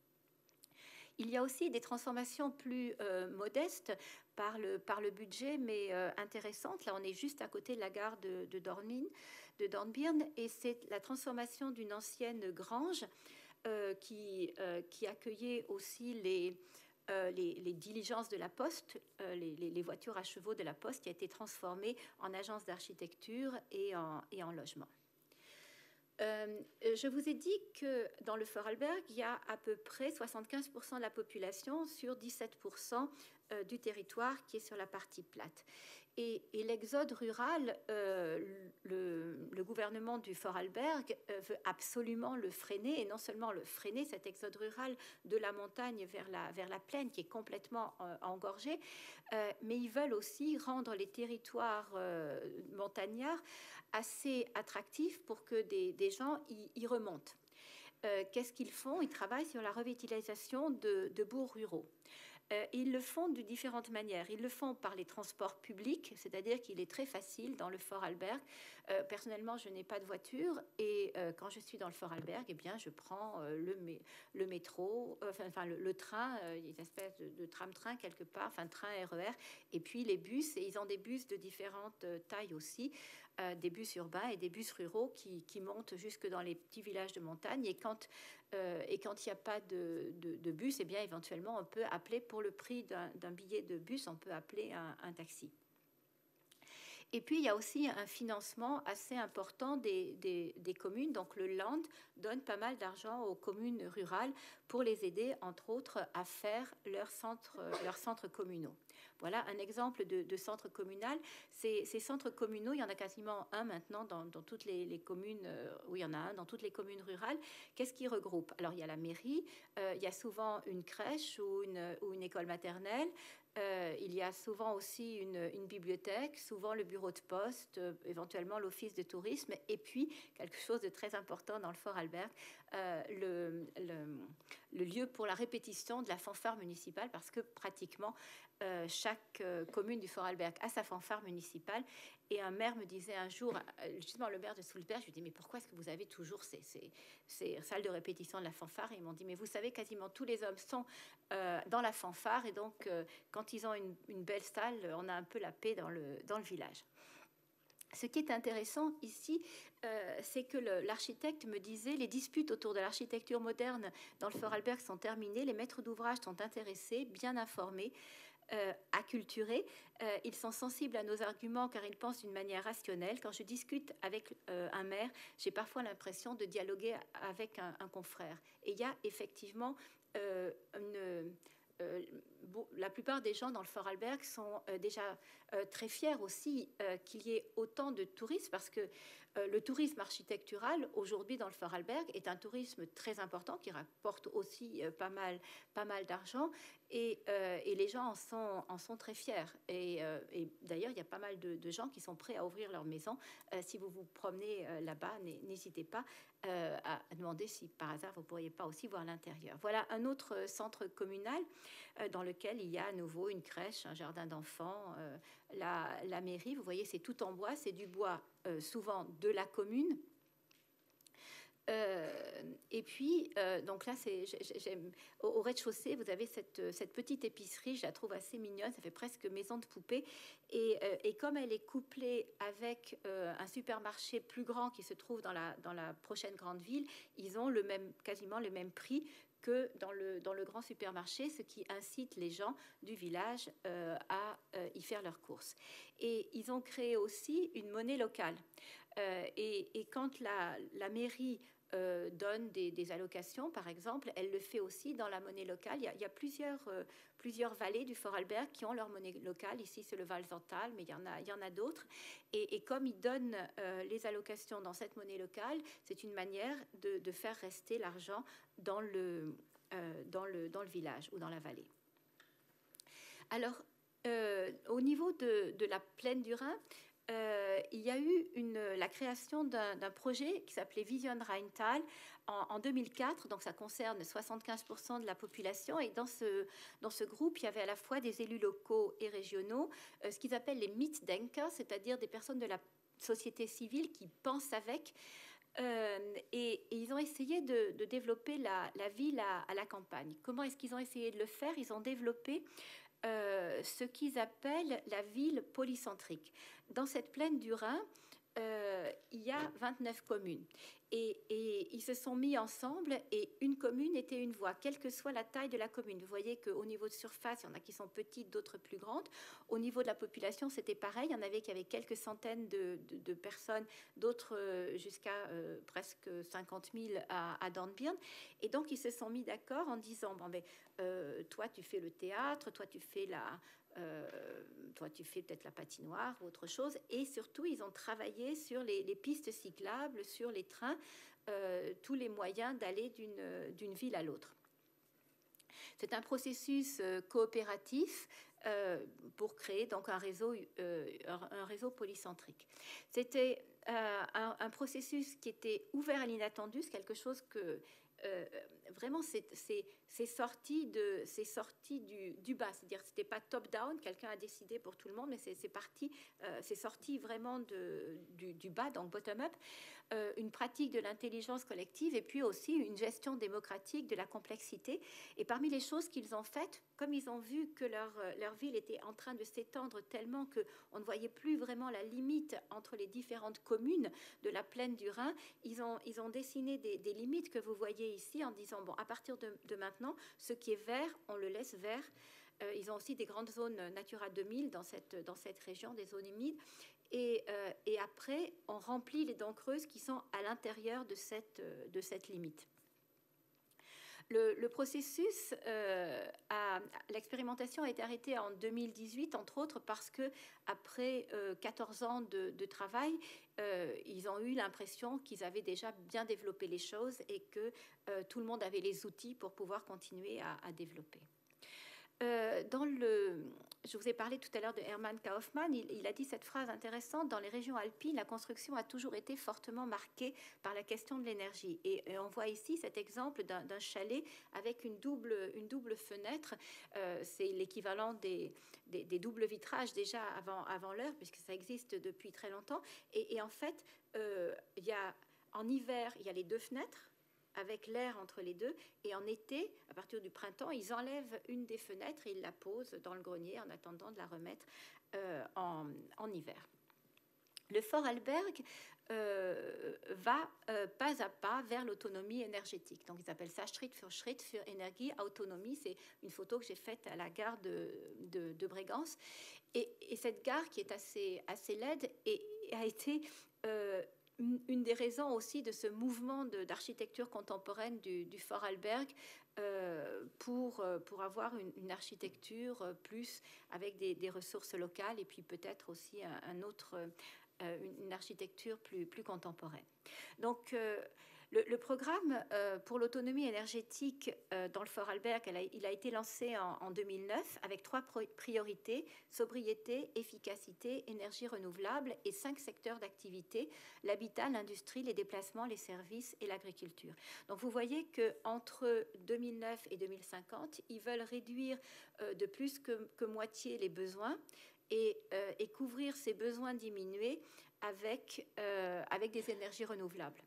Il y a aussi des transformations plus euh, modestes par le, par le budget, mais euh, intéressantes. Là, on est juste à côté de la gare de, de Dornbirn, de Dornbirn, et c'est la transformation d'une ancienne grange euh, qui, euh, qui accueillait aussi les, euh, les, les diligences de la Poste, euh, les, les, les voitures à chevaux de la Poste, qui a été transformée en agence d'architecture et en, et en logement. Euh, je vous ai dit que dans le Fort Alberg, il y a à peu près soixante-quinze pour cent de la population sur dix-sept pour cent euh, du territoire qui est sur la partie plate. Et, et l'exode rural, euh, le, le gouvernement du Fort Alberg euh, veut absolument le freiner, et non seulement le freiner, cet exode rural de la montagne vers la, vers la plaine qui est complètement euh, engorgée, euh, mais ils veulent aussi rendre les territoires euh, montagnards assez attractifs pour que des, des gens y, y remontent. Euh, qu'est-ce qu'ils font? Ils travaillent sur la revitalisation de, de bourgs ruraux. Euh, ils le font de différentes manières. Ils le font par les transports publics, c'est-à-dire qu'il est très facile dans le Fort Alberg. Euh, personnellement, je n'ai pas de voiture, et euh, quand je suis dans le Fort Alberg, eh bien, je prends euh, le, mé le métro, euh, enfin le, le train, euh, une espèce de, de tram-train quelque part, enfin train R E R, et puis les bus, et ils ont des bus de différentes euh, tailles aussi. Euh, des bus urbains et des bus ruraux qui, qui montent jusque dans les petits villages de montagne. Et quand euh, et quand il n'y a pas de, de, de bus, eh bien, éventuellement, on peut appeler, pour le prix d'un billet de bus, on peut appeler un, un taxi. Et puis, il y a aussi un financement assez important des, des, des communes. Donc, le Land donne pas mal d'argent aux communes rurales pour les aider, entre autres, à faire leurs centres, leurs centres communaux. Voilà un exemple de, de centre communal. Ces, ces centres communaux, il y en a quasiment un maintenant dans, dans toutes les, les communes. Euh, oui, il y en a un dans toutes les communes rurales. Qu'est-ce qui regroupe? Alors, il y a la mairie, euh, il y a souvent une crèche ou une, ou une école maternelle. Euh, il y a souvent aussi une, une bibliothèque, souvent le bureau de poste, euh, éventuellement l'office de tourisme, et puis quelque chose de très important dans le Fort Alberg, euh, le, le, le lieu pour la répétition de la fanfare municipale, parce que pratiquement euh, chaque euh, commune du Fort Alberg a sa fanfare municipale. Et un maire me disait un jour, justement le maire de Soulsberg, je lui dis mais pourquoi est-ce que vous avez toujours ces, ces, ces salles de répétition de la fanfare? Et ils m'ont dit mais vous savez, quasiment tous les hommes sont euh, dans la fanfare, et donc euh, quand ils ont une, une belle salle, on a un peu la paix dans le, dans le village. Ce qui est intéressant ici, euh, c'est que l'architecte me disait les disputes autour de l'architecture moderne dans le Fort Alberg sont terminées, les maîtres d'ouvrage sont intéressés, bien informés, Euh, acculturés, euh, ils sont sensibles à nos arguments car ils pensent d'une manière rationnelle. Quand je discute avec euh, un maire, j'ai parfois l'impression de dialoguer avec un, un confrère. Et il y a effectivement euh, une... Euh, bon, la plupart des gens dans le Fort Alberg sont euh, déjà euh, très fiers aussi euh, qu'il y ait autant de touristes, parce que euh, le tourisme architectural aujourd'hui dans le Fort Alberg est un tourisme très important qui rapporte aussi euh, pas mal, pas mal d'argent, et, euh, et les gens en sont, en sont très fiers. Et, euh, et d'ailleurs, il y a pas mal de, de gens qui sont prêts à ouvrir leur maison. Euh, si vous vous promenez euh, là-bas, n'hésitez pas euh, à demander si par hasard vous ne pourriez pas aussi voir l'intérieur. Voilà un autre centre communal euh, dans lequel il y a à nouveau une crèche, un jardin d'enfants, euh, la, la mairie. Vous voyez, c'est tout en bois, c'est du bois euh, souvent de la commune. Euh, et puis, euh, donc là, c'est, j'aime, au, au rez-de-chaussée, vous avez cette, cette petite épicerie, je la trouve assez mignonne, ça fait presque maison de poupée. Et, euh, et comme elle est couplée avec euh, un supermarché plus grand qui se trouve dans la, dans la prochaine grande ville, ils ont le même, quasiment le même prix que dans le, dans le grand supermarché, ce qui incite les gens du village euh, à euh, y faire leurs courses. Et ils ont créé aussi une monnaie locale. Euh, et, et quand la, la mairie Euh, donne des, des allocations, par exemple, elle le fait aussi dans la monnaie locale. Il y a, il y a plusieurs, euh, plusieurs vallées du Vorarlberg qui ont leur monnaie locale. Ici, c'est le Walsertal, mais il y en a, il y en a d'autres. Et, et comme ils donnent euh, les allocations dans cette monnaie locale, c'est une manière de, de faire rester l'argent dans le, euh, dans, le, dans le village ou dans la vallée. Alors, euh, au niveau de, de la plaine du Rhin, Euh, il y a eu une, la création d'un, d'un projet qui s'appelait Vision Rheintal en, en deux mille quatre, donc ça concerne soixante-quinze pour cent de la population, et dans ce, dans ce groupe, il y avait à la fois des élus locaux et régionaux, euh, ce qu'ils appellent les Mitdenker, c'est-à-dire des personnes de la société civile qui pensent avec, euh, et, et ils ont essayé de, de développer la, la ville à, à la campagne. Comment est-ce qu'ils ont essayé de le faire? Ils ont développé Euh, ce qu'ils appellent la ville polycentrique. Dans cette plaine du Rhin, euh, il y a vingt-neuf communes. Et, et ils se sont mis ensemble et une commune était une voie, quelle que soit la taille de la commune. Vous voyez qu'au niveau de surface, il y en a qui sont petites, d'autres plus grandes. Au niveau de la population, c'était pareil. Il y en avait qui avaient quelques centaines de, de, de personnes, d'autres euh, jusqu'à euh, presque cinquante mille à, à Dornbirn. Et donc, ils se sont mis d'accord en disant, bon, mais, euh, toi, tu fais le théâtre, toi, tu fais la... Euh, toi, tu fais peut-être la patinoire ou autre chose. Et surtout, ils ont travaillé sur les, les pistes cyclables, sur les trains, euh, tous les moyens d'aller d'une, d'une ville à l'autre. C'est un processus euh, coopératif euh, pour créer donc un réseau, euh, un réseau polycentrique. C'était euh, un, un processus qui était ouvert à l'inattendu, c'est quelque chose que euh, vraiment c'est, c'est, c'est sorti, de, c'est sorti du, du bas, c'est-à-dire que c'était pas top-down, quelqu'un a décidé pour tout le monde, mais c'est, c'est, parti, euh, c'est sorti vraiment de, du, du bas, donc bottom-up. Euh, une pratique de l'intelligence collective et puis aussi une gestion démocratique de la complexité. Et parmi les choses qu'ils ont faites, comme ils ont vu que leur, leur ville était en train de s'étendre tellement qu'on ne voyait plus vraiment la limite entre les différentes communes de la plaine du Rhin, ils ont, ils ont dessiné des, des limites que vous voyez ici en disant, bon, à partir de, de maintenant, ce qui est vert, on le laisse vert. Euh, ils ont aussi des grandes zones Natura deux mille dans cette, dans cette région, des zones humides. Et, euh, et après, on remplit les dents creuses qui sont à l'intérieur de cette, de cette limite. Le, le processus, euh, a, l'expérimentation a été arrêtée en deux mille dix-huit, entre autres parce que après euh, quatorze ans de, de travail, euh, ils ont eu l'impression qu'ils avaient déjà bien développé les choses et que euh, tout le monde avait les outils pour pouvoir continuer à, à développer. Euh, dans le, je vous ai parlé tout à l'heure de Hermann Kaufmann, il, il a dit cette phrase intéressante, dans les régions alpines, la construction a toujours été fortement marquée par la question de l'énergie. Et, et on voit ici cet exemple d'un, d'un chalet avec une double, une double fenêtre, euh, c'est l'équivalent des, des, des doubles vitrages déjà avant, avant l'heure, puisque ça existe depuis très longtemps. Et, et en fait, euh, il y a, en hiver, il y a les deux fenêtres, avec l'air entre les deux, et en été, à partir du printemps, ils enlèvent une des fenêtres et ils la posent dans le grenier en attendant de la remettre euh, en, en hiver. Le Vorarlberg euh, va euh, pas à pas vers l'autonomie énergétique. Donc, ils appellent ça Schritt für Schritt für Energie Autonomie. C'est une photo que j'ai faite à la gare de, de, de Bréganz. Et, et cette gare, qui est assez, assez laide, et, et a été... Euh, une des raisons aussi de ce mouvement de, d'architecture contemporaine du, du Vorarlberg euh, pour, pour avoir une, une architecture plus avec des, des ressources locales et puis peut-être aussi un, un autre, euh, une architecture plus, plus contemporaine. Donc, euh, Le, le programme euh, pour l'autonomie énergétique euh, dans le Vorarlberg, elle a, il a été lancé en, en deux mille neuf avec trois priorités: sobriété, efficacité, énergie renouvelable, et cinq secteurs d'activité: l'habitat, l'industrie, les déplacements, les services et l'agriculture. Donc vous voyez qu'entre deux mille neuf et deux mille cinquante, ils veulent réduire euh, de plus que, que moitié les besoins et, euh, et couvrir ces besoins diminués avec, euh, avec des énergies renouvelables.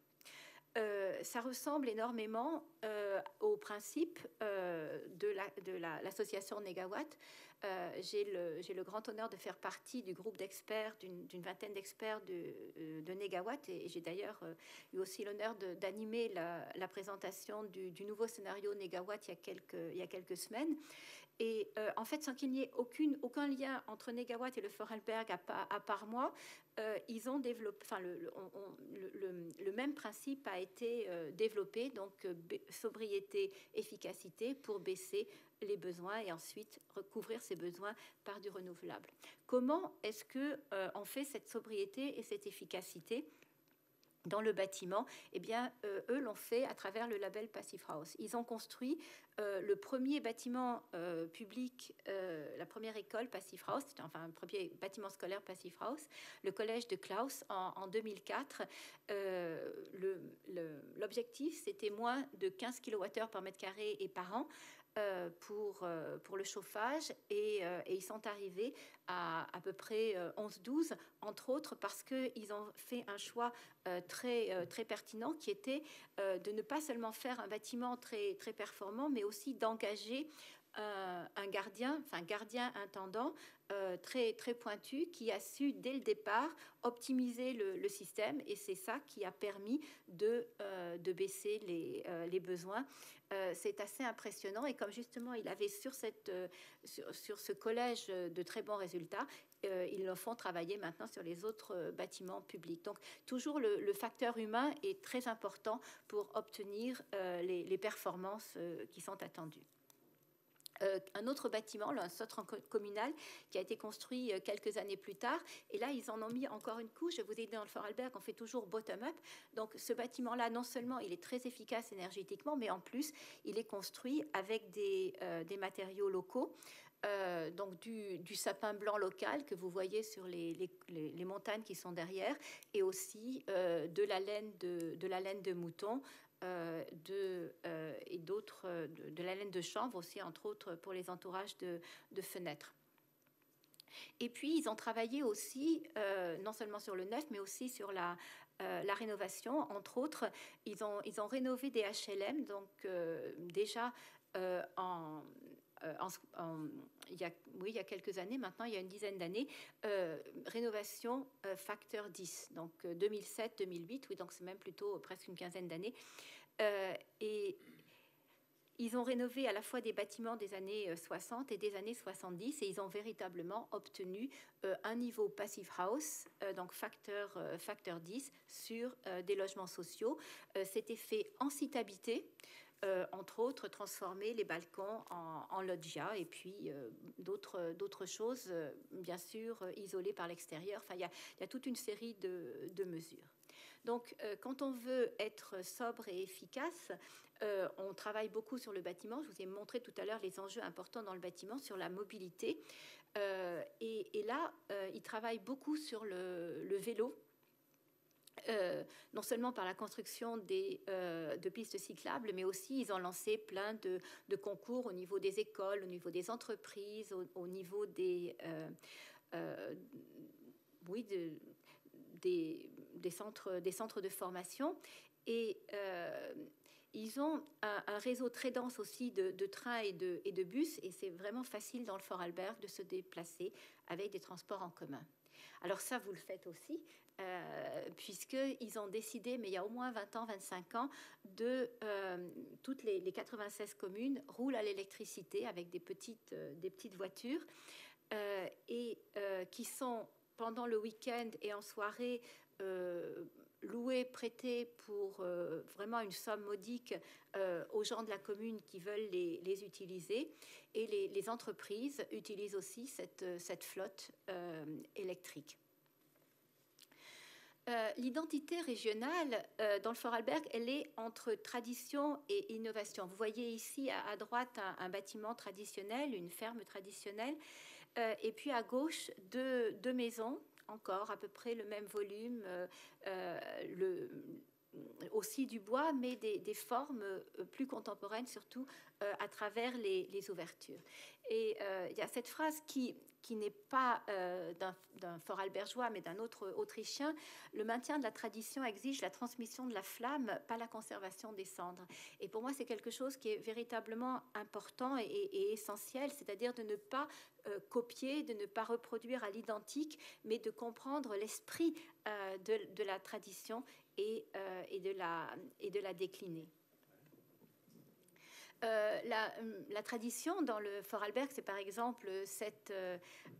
Euh, ça ressemble énormément euh, au principe euh, de, la, de la, l'association Négawatt. Euh, j'ai, le, j'ai le grand honneur de faire partie du groupe d'experts, d'une, d'une vingtaine d'experts de, de Négawatt, et, et j'ai d'ailleurs euh, eu aussi l'honneur de, d'animer la, la présentation du, du nouveau scénario Négawatt il y a quelques, il y a quelques semaines. Et euh, en fait, sans qu'il n'y ait aucune, aucun lien entre Négawatt et le Vorarlberg à, à part moi, euh, ils ont développé, enfin, le, le, on, le, le, le même principe a été euh, développé, donc euh, sobriété, efficacité, pour baisser les besoins et ensuite recouvrir ces besoins par du renouvelable. Comment est-ce que euh, on fait cette sobriété et cette efficacité dans le bâtiment? Eh bien, euh, eux l'ont fait à travers le label Passive House. Ils ont construit euh, le premier bâtiment euh, public, euh, la première école Passive House, enfin un premier bâtiment scolaire Passive House, le collège de Klaus en, en deux mille quatre. Euh, le, le, l'objectif, c'était moins de quinze kilowattheures par mètre carré et par an. Euh, pour, euh, pour le chauffage et, euh, et ils sont arrivés à à peu près euh, onze douze, entre autres parce qu'ils ont fait un choix euh, très, euh, très pertinent qui était euh, de ne pas seulement faire un bâtiment très, très performant, mais aussi d'engager euh, un gardien, enfin gardien intendant euh, très, très pointu qui a su dès le départ optimiser le, le système, et c'est ça qui a permis de, euh, de baisser les, euh, les besoins. Euh, c'est assez impressionnant, et comme justement il avait sur, cette, euh, sur, sur ce collège de très bons résultats, euh, ils le font travailler maintenant sur les autres euh, bâtiments publics. Donc toujours le, le facteur humain est très important pour obtenir euh, les, les performances euh, qui sont attendues. Euh, un autre bâtiment, là, un centre communal, qui a été construit euh, quelques années plus tard. Et là, ils en ont mis encore une couche. Je vous ai dit, dans le Vorarlberg, on fait toujours bottom-up. Donc, ce bâtiment-là, non seulement il est très efficace énergétiquement, mais en plus, il est construit avec des, euh, des matériaux locaux. Euh, donc du, du sapin blanc local que vous voyez sur les, les, les, les montagnes qui sont derrière, et aussi euh, de la laine de, de la laine de mouton. Euh, de, euh, et d'autres, de, de la laine de chanvre aussi, entre autres, pour les entourages de, de fenêtres. Et puis, ils ont travaillé aussi, euh, non seulement sur le neuf, mais aussi sur la, euh, la rénovation. Entre autres, ils ont, ils ont rénové des H L M, donc euh, déjà euh, en... Euh, en, en, il, y a, oui, il y a quelques années, maintenant il y a une dizaine d'années, euh, rénovation euh, facteur dix, donc euh, deux mille sept deux mille huit, oui, donc c'est même plutôt presque une quinzaine d'années. Euh, et ils ont rénové à la fois des bâtiments des années soixante et des années soixante-dix, et ils ont véritablement obtenu euh, un niveau Passive House, euh, donc facteur, euh, facteur dix, sur euh, des logements sociaux. Euh, C'était fait en site habité. Euh, entre autres, transformer les balcons en, en loggia, et puis euh, d'autres, d'autres choses, euh, bien sûr, euh, isolées par l'extérieur. Enfin, il y a, y a toute une série de, de mesures. Donc, euh, quand on veut être sobre et efficace, euh, on travaille beaucoup sur le bâtiment. Je vous ai montré tout à l'heure les enjeux importants dans le bâtiment, sur la mobilité. Euh, et, et là, euh, ils travaillent beaucoup sur le, le vélo. Euh, non seulement par la construction des, euh, de pistes cyclables, mais aussi ils ont lancé plein de, de concours au niveau des écoles, au niveau des entreprises, au, au niveau des, euh, euh, oui, de, des, des, centres, des centres de formation. Et euh, ils ont un, un réseau très dense aussi de, de trains et de, et de bus, et c'est vraiment facile dans le Vorarlberg de se déplacer avec des transports en commun. Alors ça, vous le faites aussi, euh, puisqu'ils ont décidé, mais il y a au moins vingt ans, vingt-cinq ans, de euh, toutes les, les quatre-vingt-seize communes roulent à l'électricité avec des petites, euh, des petites voitures euh, et euh, qui sont, pendant le week-end et en soirée, euh, louées, prêtées pour euh, vraiment une somme modique euh, aux gens de la commune qui veulent les, les utiliser. Et les, les entreprises utilisent aussi cette, cette flotte euh, électrique. Euh, l'identité régionale euh, dans le Vorarlberg, elle est entre tradition et innovation. Vous voyez ici à, à droite un, un bâtiment traditionnel, une ferme traditionnelle, euh, et puis à gauche deux, deux maisons, encore à peu près le même volume, euh, euh, le, aussi du bois, mais des, des formes plus contemporaines, surtout euh, à travers les, les ouvertures. Et euh, il y a cette phrase qui, qui n'est pas euh, d'un, d'un Vorarlbergeois, mais d'un autre Autrichien: le maintien de la tradition exige la transmission de la flamme, pas la conservation des cendres. Et pour moi, c'est quelque chose qui est véritablement important et, et essentiel, c'est-à-dire de ne pas euh, copier, de ne pas reproduire à l'identique, mais de comprendre l'esprit euh, de, de la tradition et, euh, et, de la, et de la décliner. Euh, la, la tradition dans le Vorarlberg, c'est par exemple cette, euh,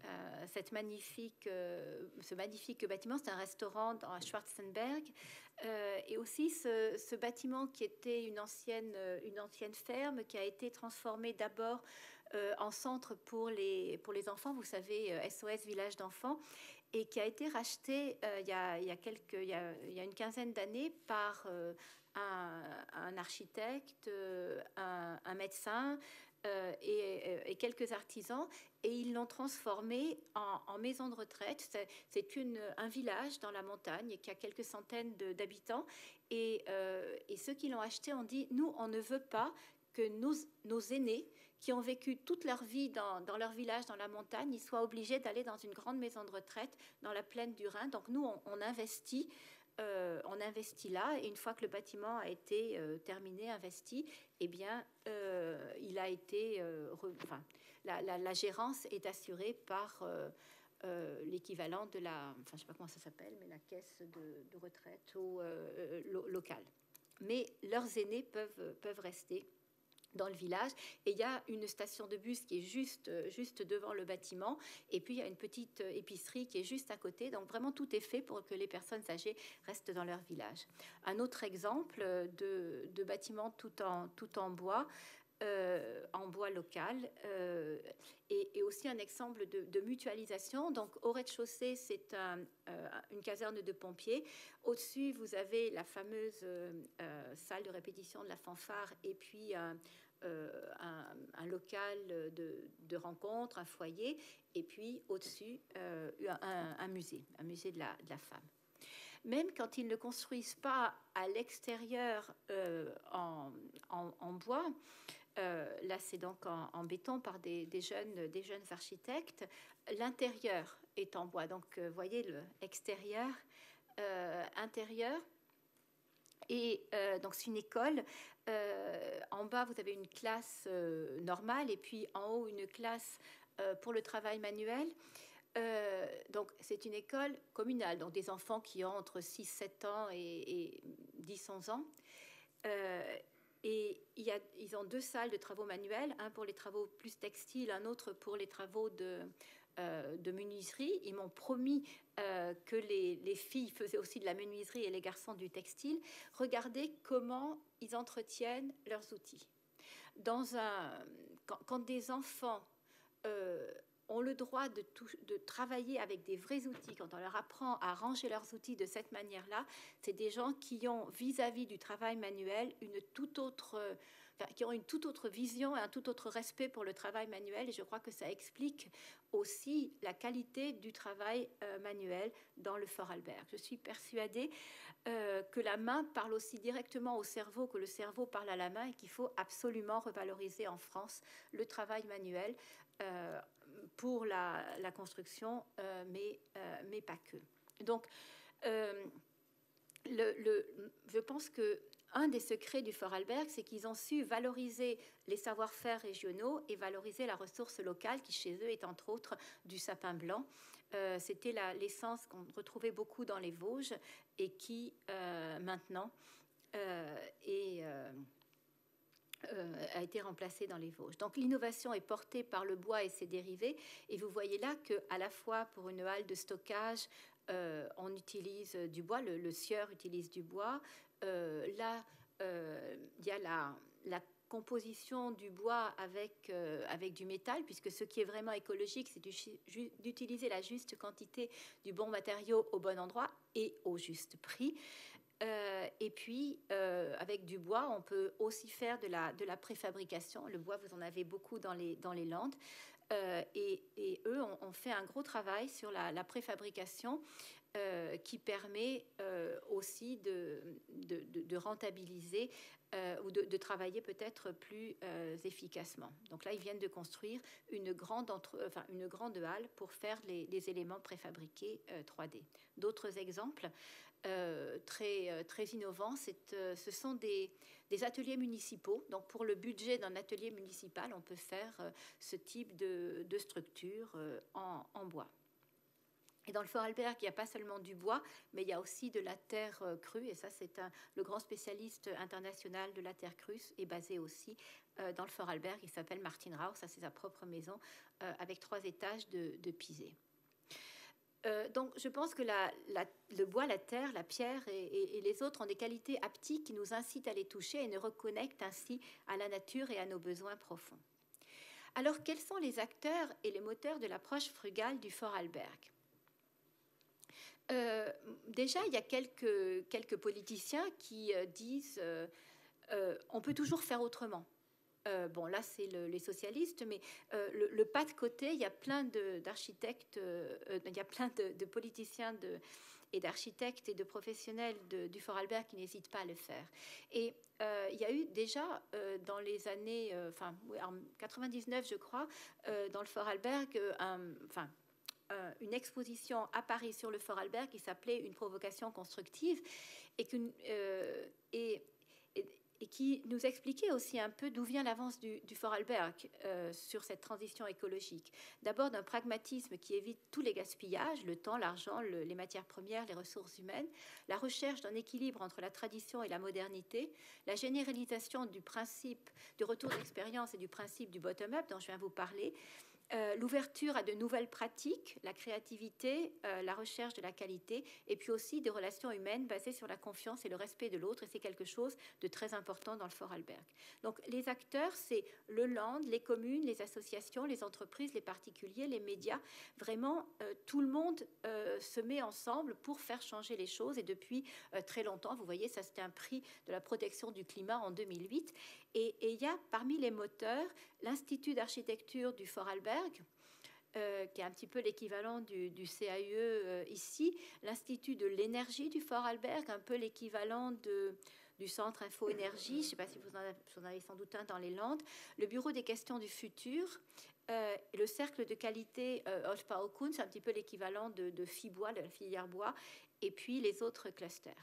cette magnifique, euh, ce magnifique bâtiment. C'est un restaurant à Schwarzenberg, euh, et aussi ce, ce bâtiment qui était une ancienne, une ancienne ferme, qui a été transformé d'abord euh, en centre pour les, pour les enfants, vous savez, S O S Village d'enfants, et qui a été racheté euh, il, y a, il, y a quelques, il, y a, il y a une quinzaine d'années par euh, un, un architecte, euh, un, un médecin euh, et, et quelques artisans, et ils l'ont transformé en, en maison de retraite. C'est, c'est une, un village dans la montagne qui a quelques centaines de, d'habitants, et, euh, et ceux qui l'ont acheté ont dit: nous, on ne veut pas que nos, nos aînés, qui ont vécu toute leur vie dans, dans leur village, dans la montagne, ils soient obligés d'aller dans une grande maison de retraite dans la plaine du Rhin. Donc nous, on, on investit, euh, on investit là, et une fois que le bâtiment a été euh, terminé, investi, eh bien, euh, il a été, euh, re, enfin, la, la, la gérance est assurée par euh, euh, l'équivalent de la, enfin, je sais pas comment ça s'appelle, mais la caisse de, de retraite au, euh, lo, locale. Mais leurs aînés peuvent, peuvent rester dans le village, et il y a une station de bus qui est juste, juste devant le bâtiment, et puis il y a une petite épicerie qui est juste à côté. Donc vraiment tout est fait pour que les personnes âgées restent dans leur village. Un autre exemple de, de bâtiment tout en, tout en bois, euh, en bois local, euh, et, et aussi un exemple de, de mutualisation. Donc au rez-de-chaussée, c'est un, euh, une caserne de pompiers. Au-dessus, vous avez la fameuse euh, salle de répétition de la fanfare, et puis un, euh, un, un local de, de rencontre, un foyer, et puis au-dessus, euh, un, un musée, un musée de la, de la femme. Même quand ils ne construisent pas à l'extérieur euh, en, en, en bois, euh, là c'est donc en, en béton par des, des, jeunes, des jeunes architectes, l'intérieur est en bois. Donc vous euh, voyez le extérieur, euh, intérieur. Et euh, donc c'est une école. Euh, en bas, vous avez une classe euh, normale, et puis en haut, une classe euh, pour le travail manuel. Euh, donc c'est une école communale, donc des enfants qui ont entre six sept ans et, et dix onze ans. Euh, et il y a, ils ont deux salles de travaux manuels, un pour les travaux plus textiles, un autre pour les travaux de, euh, de menuiserie. Ils m'ont promis euh, que les, les filles faisaient aussi de la menuiserie et les garçons du textile. Regardez comment ils entretiennent leurs outils. Dans un, quand, quand des enfants euh, ont le droit de, tout, de travailler avec des vrais outils, quand on leur apprend à ranger leurs outils de cette manière-là, c'est des gens qui ont vis-à-vis du travail manuel une toute autre, enfin, qui ont une toute autre vision et un tout autre respect pour le travail manuel. Et je crois que ça explique aussi la qualité du travail euh, manuel dans le Vorarlberg. Je suis persuadée euh, que la main parle aussi directement au cerveau que le cerveau parle à la main, et qu'il faut absolument revaloriser en France le travail manuel euh, pour la, la construction, euh, mais, euh, mais pas que. Donc, euh, le, le, je pense que un des secrets du Vorarlberg, c'est qu'ils ont su valoriser les savoir-faire régionaux et valoriser la ressource locale, qui chez eux est entre autres du sapin blanc. Euh, c'était la, l'essence qu'on retrouvait beaucoup dans les Vosges, et qui euh, maintenant euh, est... Euh, Euh, a été remplacé dans les Vosges. Donc l'innovation est portée par le bois et ses dérivés, et vous voyez là que à la fois pour une halle de stockage, euh, on utilise du bois, le, le sieur utilise du bois. Euh, là, euh, il y a la, la composition du bois avec, euh, avec du métal, puisque ce qui est vraiment écologique, c'est d'utiliser la juste quantité du bon matériau au bon endroit et au juste prix. Euh, et puis, euh, avec du bois, on peut aussi faire de la, de la préfabrication. Le bois, vous en avez beaucoup dans les, dans les Landes. Euh, et, et eux ont, ont fait un gros travail sur la, la préfabrication euh, qui permet euh, aussi de, de, de, de rentabiliser euh, ou de, de travailler peut-être plus euh, efficacement. Donc là, ils viennent de construire une grande, entre, enfin, une grande halle pour faire les, les éléments préfabriqués euh, trois D. D'autres exemples Euh, très, euh, très innovants, c'est, euh, ce sont des, des ateliers municipaux. Donc pour le budget d'un atelier municipal, on peut faire euh, ce type de, de structure euh, en, en bois. Et dans le Vorarlberg, il n'y a pas seulement du bois, mais il y a aussi de la terre euh, crue. Et ça, c'est un, le grand spécialiste international de la terre crue est basé aussi euh, dans le Vorarlberg. Il s'appelle Martin Rauch. Ça, c'est sa propre maison euh, avec trois étages de, de pisé. Euh, donc, je pense que la, la, le bois, la terre, la pierre et, et, et les autres ont des qualités haptiques qui nous incitent à les toucher et nous reconnectent ainsi à la nature et à nos besoins profonds. Alors, quels sont les acteurs et les moteurs de l'approche frugale du Vorarlberg ? euh, Déjà, il y a quelques, quelques politiciens qui euh, disent euh, euh, on peut toujours faire autrement. Euh, bon, là, c'est le, les socialistes, mais euh, le, le pas de côté, il y a plein d'architectes, euh, il y a plein de, de politiciens de, et d'architectes et de professionnels de, du Vorarlberg qui n'hésitent pas à le faire. Et euh, il y a eu déjà euh, dans les années, euh, enfin, oui, en quatre-vingt-dix-neuf, je crois, euh, dans le Vorarlberg, euh, un, enfin, euh, une exposition à Paris sur le Vorarlberg qui s'appelait Une provocation constructive et qu'une euh, et, et et qui nous expliquait aussi un peu d'où vient l'avance du, du Vorarlberg euh, sur cette transition écologique. D'abord d'un pragmatisme qui évite tous les gaspillages, le temps, l'argent, le, les matières premières, les ressources humaines, la recherche d'un équilibre entre la tradition et la modernité, la généralisation du principe du retour d'expérience et du principe du bottom-up dont je viens vous parler, Euh, l'ouverture à de nouvelles pratiques, la créativité, euh, la recherche de la qualité, et puis aussi des relations humaines basées sur la confiance et le respect de l'autre, et c'est quelque chose de très important dans le Vorarlberg. Donc les acteurs, c'est le land, les communes, les associations, les entreprises, les particuliers, les médias. Vraiment, euh, tout le monde euh, se met ensemble pour faire changer les choses, et depuis euh, très longtemps, vous voyez, ça c'était un prix de la protection du climat en deux mille huit, et il y a parmi les moteurs l'Institut d'architecture du Vorarlberg, Euh, qui est un petit peu l'équivalent du, du C A U E euh, ici, l'Institut de l'énergie du Vorarlberg, un peu l'équivalent de, du Centre Info Énergie, je ne sais pas si vous en, avez, vous en avez sans doute un dans les Landes, le Bureau des questions du futur, euh, le Cercle de qualité euh, Olspaukun, c'est un petit peu l'équivalent de, de FIBois, de la filière bois, et puis les autres clusters.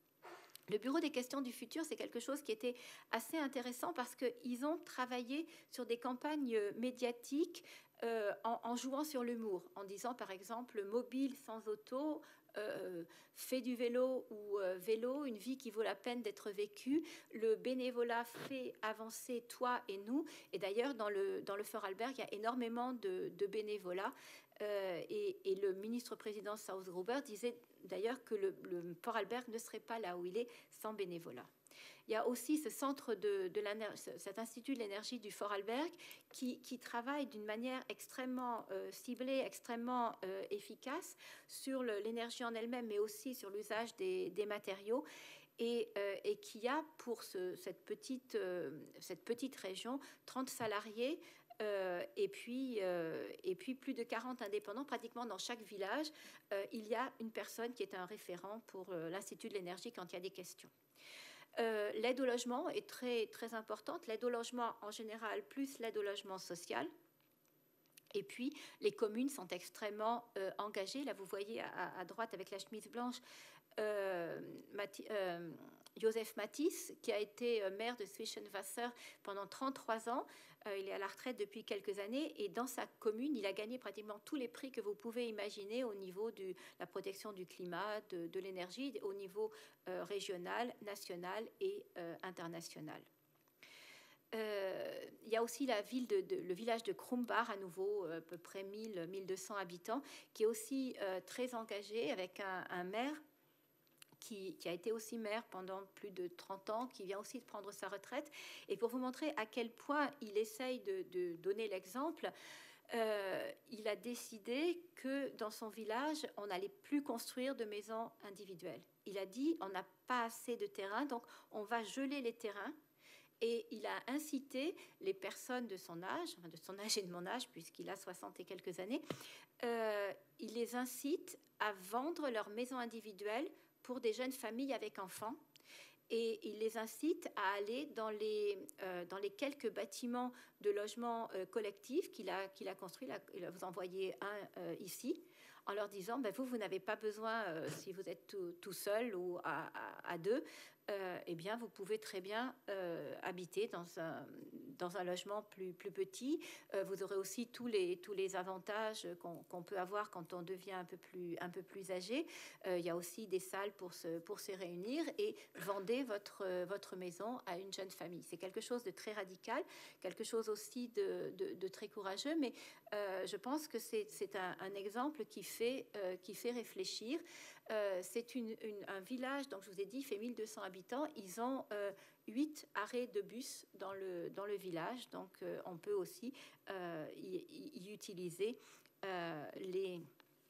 Le Bureau des questions du futur, c'est quelque chose qui était assez intéressant parce qu'ils ont travaillé sur des campagnes médiatiques euh, en, en jouant sur l'humour, en disant par exemple mobile sans auto, euh, fait du vélo ou euh, vélo, une vie qui vaut la peine d'être vécue. Le bénévolat fait avancer toi et nous. Et d'ailleurs, dans le, dans le Vorarlberg, il y a énormément de, de bénévolat. Euh, et, et le ministre-président Saus-Gruber disait d'ailleurs que le, le Vorarlberg ne serait pas là où il est sans bénévolat. Il y a aussi ce centre de, de cet institut de l'énergie du Vorarlberg qui, qui travaille d'une manière extrêmement euh, ciblée, extrêmement euh, efficace sur l'énergie en elle-même, mais aussi sur l'usage des, des matériaux. Et, euh, et qui a pour ce, cette, petite, euh, cette petite région trente salariés. Euh, et, puis, euh, et puis plus de quarante indépendants, pratiquement dans chaque village, euh, il y a une personne qui est un référent pour euh, l'Institut de l'énergie quand il y a des questions. Euh, l'aide au logement est très, très importante, l'aide au logement en général, plus l'aide au logement social. Et puis, les communes sont extrêmement euh, engagées. Là, vous voyez à, à droite avec la chemise blanche, euh, Mathi, euh, Joseph Matisse, qui a été maire de Zwischenwasser pendant trente-trois ans. Euh, il est à la retraite depuis quelques années et dans sa commune, il a gagné pratiquement tous les prix que vous pouvez imaginer au niveau de la protection du climat, de, de l'énergie, au niveau euh, régional, national et euh, international. Euh, il y a aussi la ville de, de, le village de Krumbach, à nouveau à peu près mille à mille deux cents habitants, qui est aussi euh, très engagé avec un, un maire qui, qui a été aussi maire pendant plus de trente ans, qui vient aussi de prendre sa retraite. Et pour vous montrer à quel point il essaye de, de donner l'exemple, euh, il a décidé que dans son village, on n'allait plus construire de maisons individuelles. Il a dit, on n'a pas assez de terrain, donc on va geler les terrains. Et il a incité les personnes de son âge, enfin de son âge et de mon âge, puisqu'il a soixante et quelques années, euh, il les incite à vendre leur maison individuelle pour des jeunes familles avec enfants. Et il les incite à aller dans les, euh, dans les quelques bâtiments de logement euh, collectifs qu'il a, qu'il a construits. Il a vous envoyé un euh, ici, en leur disant, ben vous, vous n'avez pas besoin, euh, si vous êtes tout, tout seul ou à, à, à deux, euh, eh bien, vous pouvez très bien euh, habiter dans un, dans un logement plus, plus petit. Euh, vous aurez aussi tous les, tous les avantages qu'on qu'on peut avoir quand on devient un peu plus, un peu plus âgé. Euh, il y a aussi des salles pour se, pour se réunir, et vendez votre, votre maison à une jeune famille. C'est quelque chose de très radical, quelque chose aussi de, de, de très courageux, mais euh, je pense que c'est un, un exemple qui fait, euh, qui fait réfléchir. Euh, c'est une, une, un village, donc je vous ai dit, il fait mille deux cents habitants. Ils ont euh, huit arrêts de bus dans le, dans le village, donc euh, on peut aussi euh, y, y utiliser euh, les,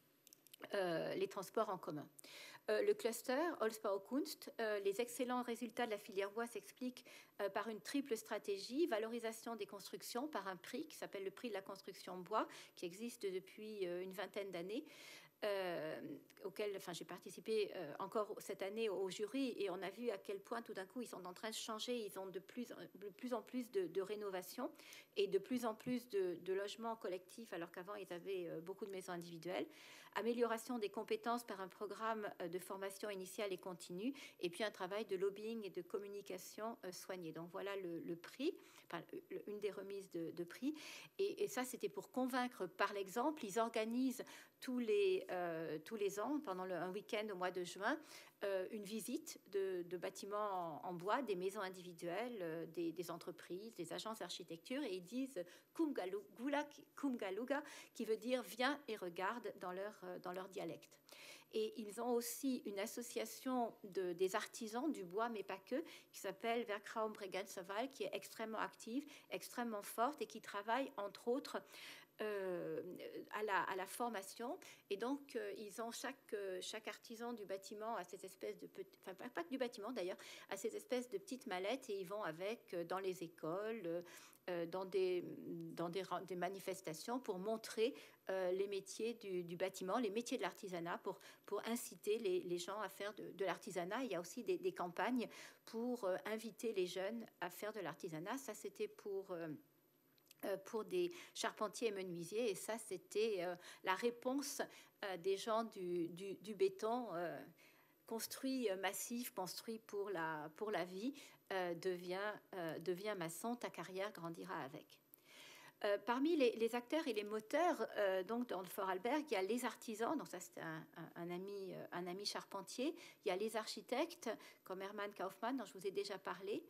euh, les transports en commun. Euh, le cluster Holzbaukunst, euh, les excellents résultats de la filière bois s'expliquent euh, par une triple stratégie: valorisation des constructions par un prix qui s'appelle le prix de la construction bois, qui existe depuis euh, une vingtaine d'années, euh, auquel enfin, j'ai participé euh, encore cette année au jury, et on a vu à quel point tout d'un coup ils sont en train de changer. Ils ont de plus, de plus en plus de, de rénovation et de plus en plus de, de logements collectifs, alors qu'avant ils avaient euh, beaucoup de maisons individuelles. Amélioration des compétences par un programme de formation initiale et continue, et puis un travail de lobbying et de communication euh, soigné. Donc voilà le, le prix, enfin, le, une des remises de, de prix. Et, et ça, c'était pour convaincre par l'exemple. Ils organisent tous les, euh, tous les ans, pendant le, un week-end au mois de juin, euh, une visite de, de bâtiments en, en bois, des maisons individuelles, euh, des, des entreprises, des agences d'architecture, et ils disent Kumgaluga, Kumgaluga, qui veut dire viens et regarde dans leur, euh, dans leur dialecte. Et ils ont aussi une association de, des artisans du bois, mais pas que, qui s'appelle Werkraum Bregenzerwald, qui est extrêmement active, extrêmement forte, et qui travaille entre autres Euh, à, la, à la formation. Et donc euh, ils ont chaque, euh, chaque artisan du bâtiment a ces espèces de petits, enfin pas, pas que du bâtiment d'ailleurs, a ces espèces de petites mallettes, et ils vont avec euh, dans les écoles, euh, dans, des, dans des, des manifestations pour montrer euh, les métiers du, du bâtiment, les métiers de l'artisanat, pour, pour inciter les, les gens à faire de, de l'artisanat. Il y a aussi des, des campagnes pour euh, inviter les jeunes à faire de l'artisanat. Ça, c'était pour euh, pour des charpentiers et menuisiers, et ça c'était euh, la réponse euh, des gens du, du, du béton euh, construit, euh, massif, construit pour la, pour la vie, euh, devient, euh, devient maçon, ta carrière grandira avec. Euh, parmi les, les acteurs et les moteurs, euh, donc dans le Vorarlberg, il y a les artisans, donc ça c'est un, un, un, ami, un ami charpentier. Il y a les architectes comme Hermann Kaufmann, dont je vous ai déjà parlé.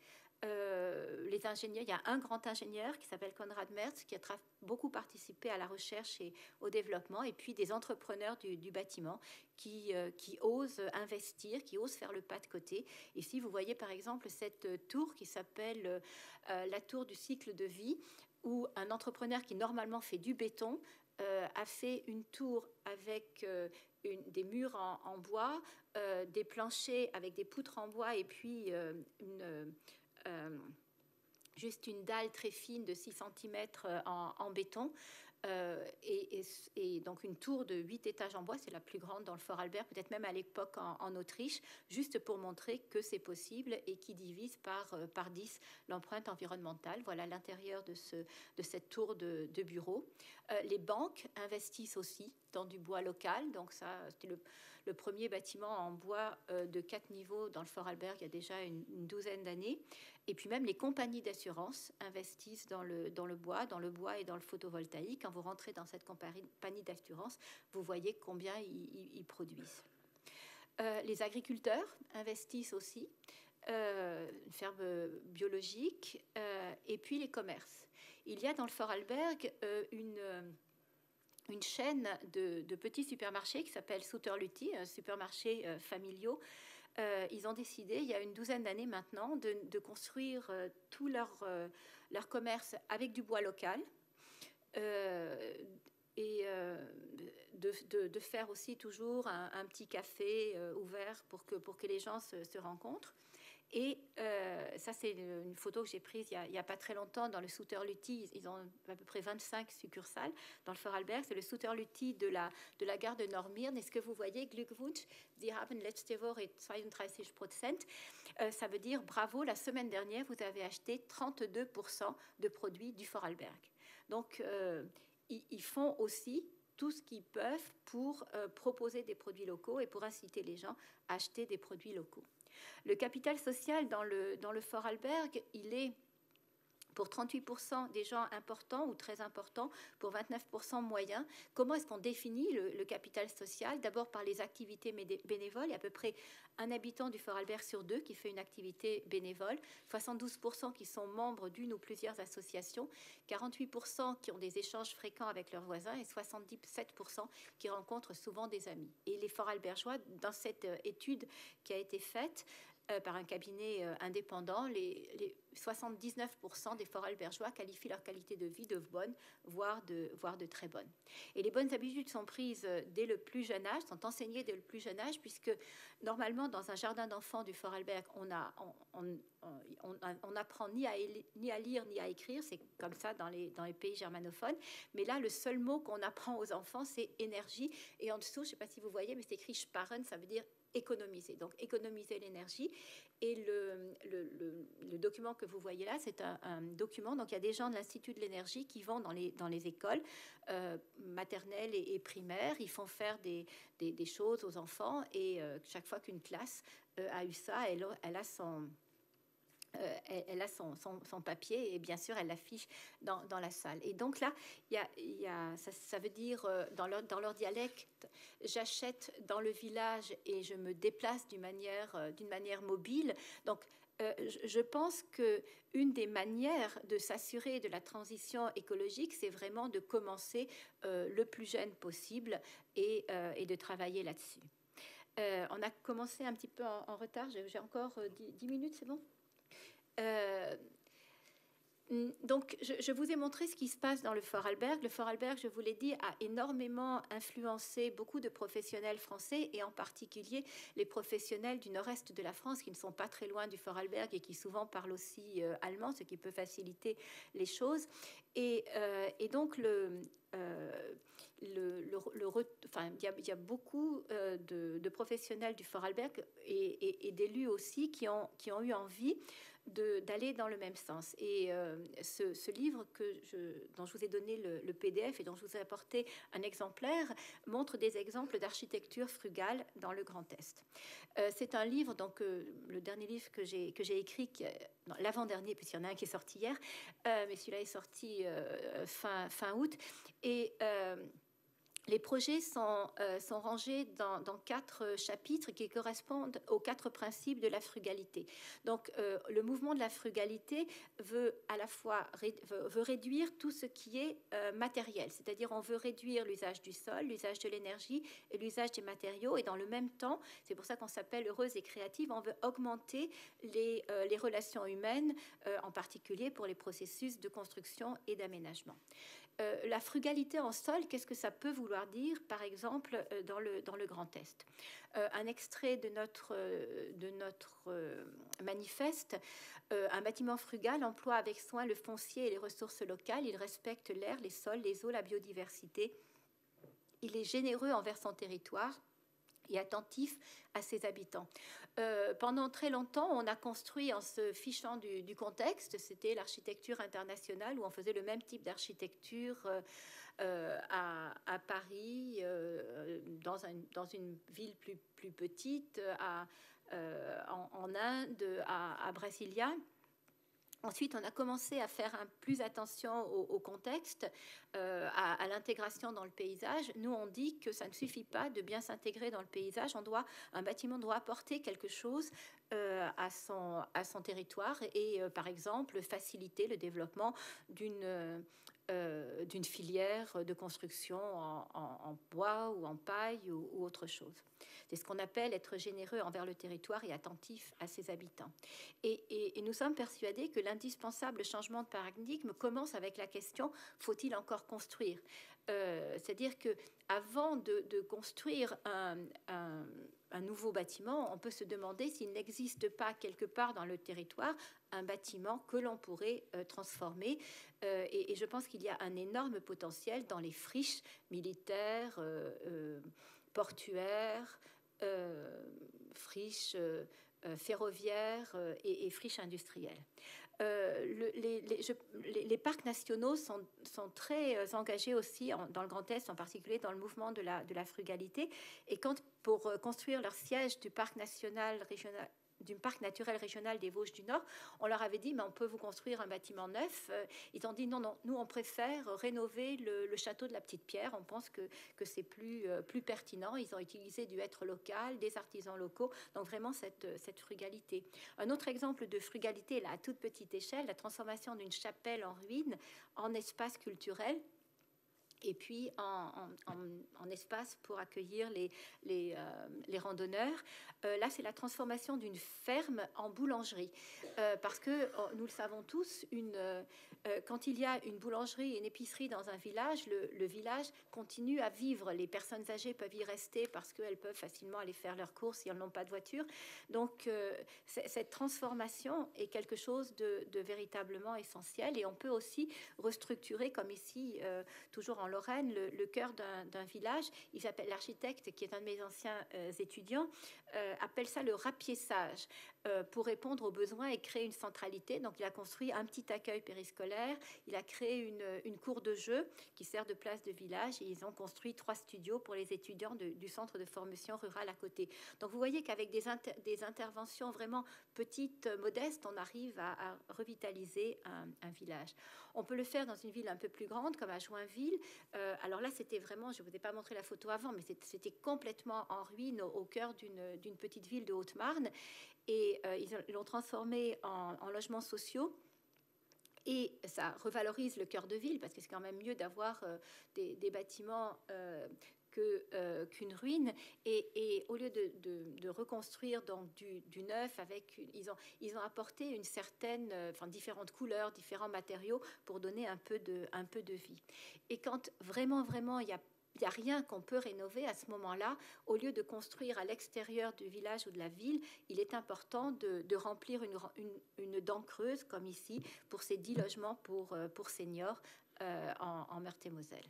Euh, les ingénieurs, il y a un grand ingénieur qui s'appelle Konrad Merz, qui a beaucoup participé à la recherche et au développement, et puis des entrepreneurs du, du bâtiment qui, euh, qui osent investir, qui osent faire le pas de côté. Ici, vous voyez par exemple cette tour qui s'appelle euh, la tour du cycle de vie, où un entrepreneur qui normalement fait du béton euh, a fait une tour avec euh, une, des murs en, en bois, euh, des planchers avec des poutres en bois, et puis euh, une... Euh, juste une dalle très fine de six centimètres en, en béton, euh, et, et, et donc une tour de huit étages en bois, c'est la plus grande dans le Vorarlberg, peut-être même à l'époque en, en Autriche, juste pour montrer que c'est possible, et qui divise par, par dix l'empreinte environnementale. Voilà l'intérieur de, ce, de cette tour de, de bureau. Euh, les banques investissent aussi dans du bois local, donc ça c'était le le premier bâtiment en bois euh, de quatre niveaux dans le Vorarlberg il y a déjà une, une douzaine d'années. Et puis même les compagnies d'assurance investissent dans le, dans le bois, dans le bois et dans le photovoltaïque. Quand vous rentrez dans cette compagnie d'assurance, vous voyez combien ils, ils produisent. Euh, les agriculteurs investissent aussi, euh, une ferme biologique, euh, et puis les commerces. Il y a dans le Vorarlberg euh, une... Euh, une chaîne de, de petits supermarchés qui s'appelle Suterluti, un supermarché euh, familiaux, euh, ils ont décidé, il y a une douzaine d'années maintenant, de, de construire euh, tout leur, euh, leur commerce avec du bois local. Euh, et euh, de, de, de faire aussi toujours un, un petit café euh, ouvert pour que, pour que les gens se, se rencontrent. Et euh, ça, c'est une photo que j'ai prise il n'y a, a pas très longtemps dans le Souterluti. Ils ont à peu près vingt-cinq succursales dans le Vorarlberg. C'est le Souterluti de la, de la gare de Normirn. Et ce que vous voyez, Glückwunsch, Sie haben letzte Woche zweiunddreißig Prozent. Euh, ça veut dire bravo, la semaine dernière, vous avez acheté trente-deux pour cent de produits du Vorarlberg. Donc, euh, ils, ils font aussi tout ce qu'ils peuvent pour euh, proposer des produits locaux et pour inciter les gens à acheter des produits locaux. Le capital social dans le, dans le Vorarlberg, il est pour trente-huit pour cent des gens importants ou très importants, pour vingt-neuf pour cent moyens. Comment est-ce qu'on définit le, le capital social? D'abord par les activités bénévoles. Il y a à peu près un habitant du Vorarlberg sur deux qui fait une activité bénévole, soixante-douze pour cent qui sont membres d'une ou plusieurs associations, quarante-huit pour cent qui ont des échanges fréquents avec leurs voisins et soixante-dix-sept pour cent qui rencontrent souvent des amis. Et les Vorarlbergeois, dans cette étude qui a été faite, Euh, par un cabinet euh, indépendant, les, les soixante-dix-neuf pour cent des Vorarlbergeois qualifient leur qualité de vie de bonne, voire de, voire de très bonne. Et les bonnes habitudes sont prises euh, dès le plus jeune âge, sont enseignées dès le plus jeune âge, puisque normalement, dans un jardin d'enfants du Vorarlberg, on a, on, on, on, on apprend ni à, ni à lire ni à écrire, c'est comme ça dans les, dans les pays germanophones, mais là, le seul mot qu'on apprend aux enfants, c'est énergie, et en dessous, je ne sais pas si vous voyez, mais c'est écrit sparen, ça veut dire économiser, donc économiser l'énergie. Et le, le, le, le document que vous voyez là, c'est un, un document, donc il y a des gens de l'Institut de l'énergie qui vont dans les, dans les écoles euh, maternelles et, et primaires, ils font faire des, des, des choses aux enfants, et euh, chaque fois qu'une classe euh, a eu ça, elle, elle a son... Euh, elle, elle a son, son, son papier et bien sûr elle l'affiche dans, dans la salle. Et donc là, y a, y a, ça, ça veut dire euh, dans, leur, dans leur dialecte, j'achète dans le village et je me déplace d'une manière, euh, d'une manière mobile. Donc euh, je, je pense qu'une des manières de s'assurer de la transition écologique, c'est vraiment de commencer euh, le plus jeune possible et, euh, et de travailler là-dessus. Euh, on a commencé un petit peu en, en retard, j'ai encore dix minutes, c'est bon ? Euh, donc, je, je vous ai montré ce qui se passe dans le Vorarlberg. Le Vorarlberg, je vous l'ai dit, a énormément influencé beaucoup de professionnels français et en particulier les professionnels du nord-est de la France qui ne sont pas très loin du Vorarlberg et qui souvent parlent aussi euh, allemand, ce qui peut faciliter les choses. Et, euh, et donc, le... Euh, Le, le, le, enfin, il y a, il y a beaucoup euh, de, de professionnels du Vorarlberg et, et, et d'élus aussi qui ont, qui ont eu envie de, d'aller dans le même sens. Et euh, ce, ce livre que je, dont je vous ai donné le, le P D F et dont je vous ai apporté un exemplaire montre des exemples d'architecture frugale dans le Grand Est. Euh, c'est un livre, donc euh, le dernier livre que j'ai, que j'ai écrit, qui, non, l'avant-dernier, puisqu'il y en a un qui est sorti hier, euh, mais celui-là est sorti euh, fin, fin août. Et euh, les projets sont, euh, sont rangés dans, dans quatre chapitres qui correspondent aux quatre principes de la frugalité. Donc, euh, le mouvement de la frugalité veut à la fois ré, veut, veut réduire tout ce qui est euh, matériel, c'est-à-dire on veut réduire l'usage du sol, l'usage de l'énergie et l'usage des matériaux. Et dans le même temps, c'est pour ça qu'on s'appelle heureuse et créative, on veut augmenter les, euh, les relations humaines, euh, en particulier pour les processus de construction et d'aménagement. Euh, la frugalité en sol, qu'est-ce que ça peut vouloir dire, par exemple, euh, dans, le, dans le Grand Est? euh, Un extrait de notre, euh, de notre euh, manifeste. Euh, un bâtiment frugal emploie avec soin le foncier et les ressources locales. Il respecte l'air, les sols, les eaux, la biodiversité. Il est généreux envers son territoire et attentif à ses habitants. Euh, pendant très longtemps, on a construit en se fichant du, du contexte. C'était l'architecture internationale où on faisait le même type d'architecture euh, euh, à, à Paris, euh, dans, un, dans une ville plus, plus petite, à, euh, en, en Inde, à, à Brasilia. Ensuite, on a commencé à faire un, plus attention au, au contexte, euh, à, à l'intégration dans le paysage. Nous, on dit que ça ne suffit pas de bien s'intégrer dans le paysage. On doit, un bâtiment doit apporter quelque chose euh, à, son, à son territoire et, euh, par exemple, faciliter le développement d'une... Euh, d'une filière de construction en, en, en bois ou en paille ou, ou autre chose. C'est ce qu'on appelle être généreux envers le territoire et attentif à ses habitants. Et, et, et nous sommes persuadés que l'indispensable changement de paradigme commence avec la question: faut-il encore construire? euh, C'est-à-dire que avant de, de construire un, un, un nouveau bâtiment, on peut se demander s'il n'existe pas quelque part dans le territoire un bâtiment que l'on pourrait euh, transformer. Euh, et, et je pense qu'il y a un énorme potentiel dans les friches militaires, euh, euh, portuaires, euh, friches euh, euh, ferroviaires euh, et, et friches industrielles. Euh, le, les, les, je, les, les parcs nationaux sont, sont très euh, engagés aussi en, dans le Grand Est, en particulier dans le mouvement de la, de la frugalité. Et quand, pour euh, construire leur siège du parc national régional, du parc naturel régional des Vosges du Nord, on leur avait dit mais on peut vous construire un bâtiment neuf. Ils ont dit non, non, nous on préfère rénover le, le château de la Petite Pierre, on pense que, que c'est plus, euh, plus pertinent. Ils ont utilisé du hêtre local, des artisans locaux, donc vraiment cette, cette frugalité. Un autre exemple de frugalité là, à toute petite échelle, la transformation d'une chapelle en ruine en espace culturel, et puis en, en, en, en espace pour accueillir les, les, euh, les randonneurs. Euh, là, c'est la transformation d'une ferme en boulangerie. Euh, parce que, nous le savons tous, une, euh, quand il y a une boulangerie et une épicerie dans un village, le, le village continue à vivre. Les personnes âgées peuvent y rester parce qu'elles peuvent facilement aller faire leurs courses si elles n'ont pas de voiture. Donc, euh, cette transformation est quelque chose de, de véritablement essentiel. Et on peut aussi restructurer, comme ici, euh, toujours en Lorraine, le, le cœur d'un village. Il s'appelle l'architecte, qui est un de mes anciens euh, étudiants, euh, appelle ça le rapiessage, euh, pour répondre aux besoins et créer une centralité. Donc il a construit un petit accueil périscolaire, il a créé une, une cour de jeu qui sert de place de village, et ils ont construit trois studios pour les étudiants de, du centre de formation rurale à côté. Donc vous voyez qu'avec des, inter, des interventions vraiment petites, modestes, on arrive à, à revitaliser un, un village. On peut le faire dans une ville un peu plus grande, comme à Joinville. Euh, alors là, c'était vraiment, je ne vous ai pas montré la photo avant, mais c'était complètement en ruine au, au cœur d'une petite ville de Haute-Marne. Et euh, ils l'ont transformé en, en logements sociaux. Et ça revalorise le cœur de ville, parce que c'est quand même mieux d'avoir euh, des, des bâtiments euh, que, euh, qu'une ruine. Et, et au lieu de, de, de reconstruire donc du, du neuf, avec une, ils, ont, ils ont apporté une certaine, euh, enfin différentes couleurs, différents matériaux pour donner un peu de, un peu de vie. Et quand vraiment, vraiment, il y a Il n'y a rien qu'on peut rénover à ce moment-là. Au lieu de construire à l'extérieur du village ou de la ville, il est important de, de remplir une, une, une dent creuse, comme ici, pour ces dix logements pour, pour seniors euh, en, en Meurthe-et-Moselle.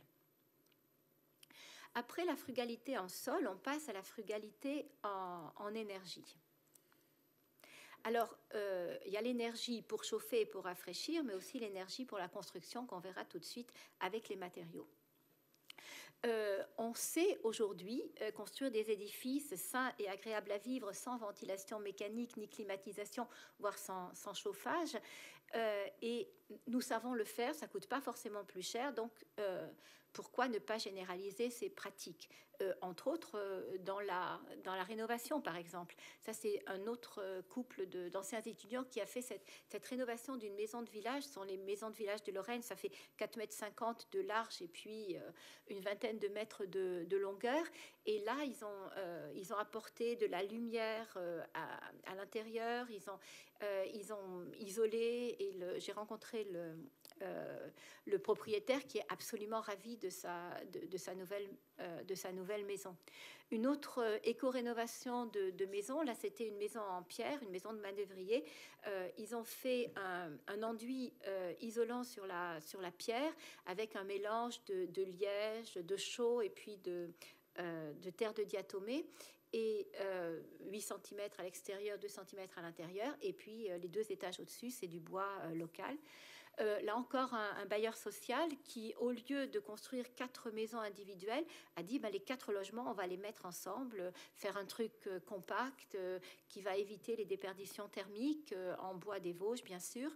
Après la frugalité en sol, on passe à la frugalité en, en énergie. Alors, euh, il y a l'énergie pour chauffer et pour rafraîchir, mais aussi l'énergie pour la construction, qu'on verra tout de suite avec les matériaux. Euh, on sait aujourd'hui euh, construire des édifices sains et agréables à vivre sans ventilation mécanique ni climatisation, voire sans, sans chauffage. Euh, et nous savons le faire, ça ne coûte pas forcément plus cher. Donc, euh, pourquoi ne pas généraliser ces pratiques, euh, entre autres euh, dans, la, dans la rénovation, par exemple. Ça, c'est un autre euh, couple d'anciens étudiants qui a fait cette, cette rénovation d'une maison de village. Ce sont les maisons de village de Lorraine. Ça fait quatre mètres cinquante de large et puis euh, une vingtaine de mètres de, de longueur. Et là, ils ont, euh, ils ont apporté de la lumière euh, à, à l'intérieur. Ils ont, euh, ils ont isolé, et j'ai rencontré le... Euh, le propriétaire qui est absolument ravi de sa, de, de sa, nouvelle, euh, de sa nouvelle maison. Une autre euh, éco-rénovation de, de maison, là c'était une maison en pierre, une maison de manœuvrier. Euh, ils ont fait un, un enduit euh, isolant sur la, sur la pierre avec un mélange de, de liège, de chaux et puis de, euh, de terre de diatomée. Et euh, huit centimètres à l'extérieur, deux centimètres à l'intérieur. Et puis euh, les deux étages au-dessus, c'est du bois euh, local. Euh, là encore, un, un bailleur social qui, au lieu de construire quatre maisons individuelles, a dit bah, les quatre logements, on va les mettre ensemble, faire un truc euh, compact euh, qui va éviter les déperditions thermiques euh, en bois des Vosges, bien sûr.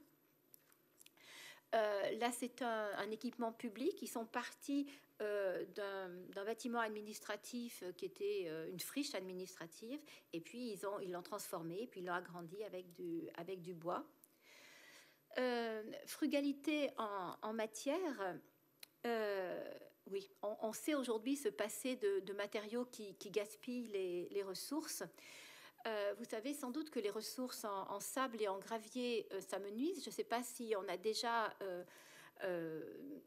Euh, là, c'est un, un équipement public. Ils sont partis euh, d'un bâtiment administratif qui était euh, une friche administrative, et puis ils ont, ils l'ont transformé, puis ils l'ont agrandi avec du, avec du bois. Euh, frugalité en, en matière, Euh, oui, on, on sait aujourd'hui se passer de, de matériaux qui, qui gaspillent les, les ressources. Euh, vous savez sans doute que les ressources en, en sable et en gravier euh, s'amenuisent. Je ne sais pas si on a déjà euh, euh,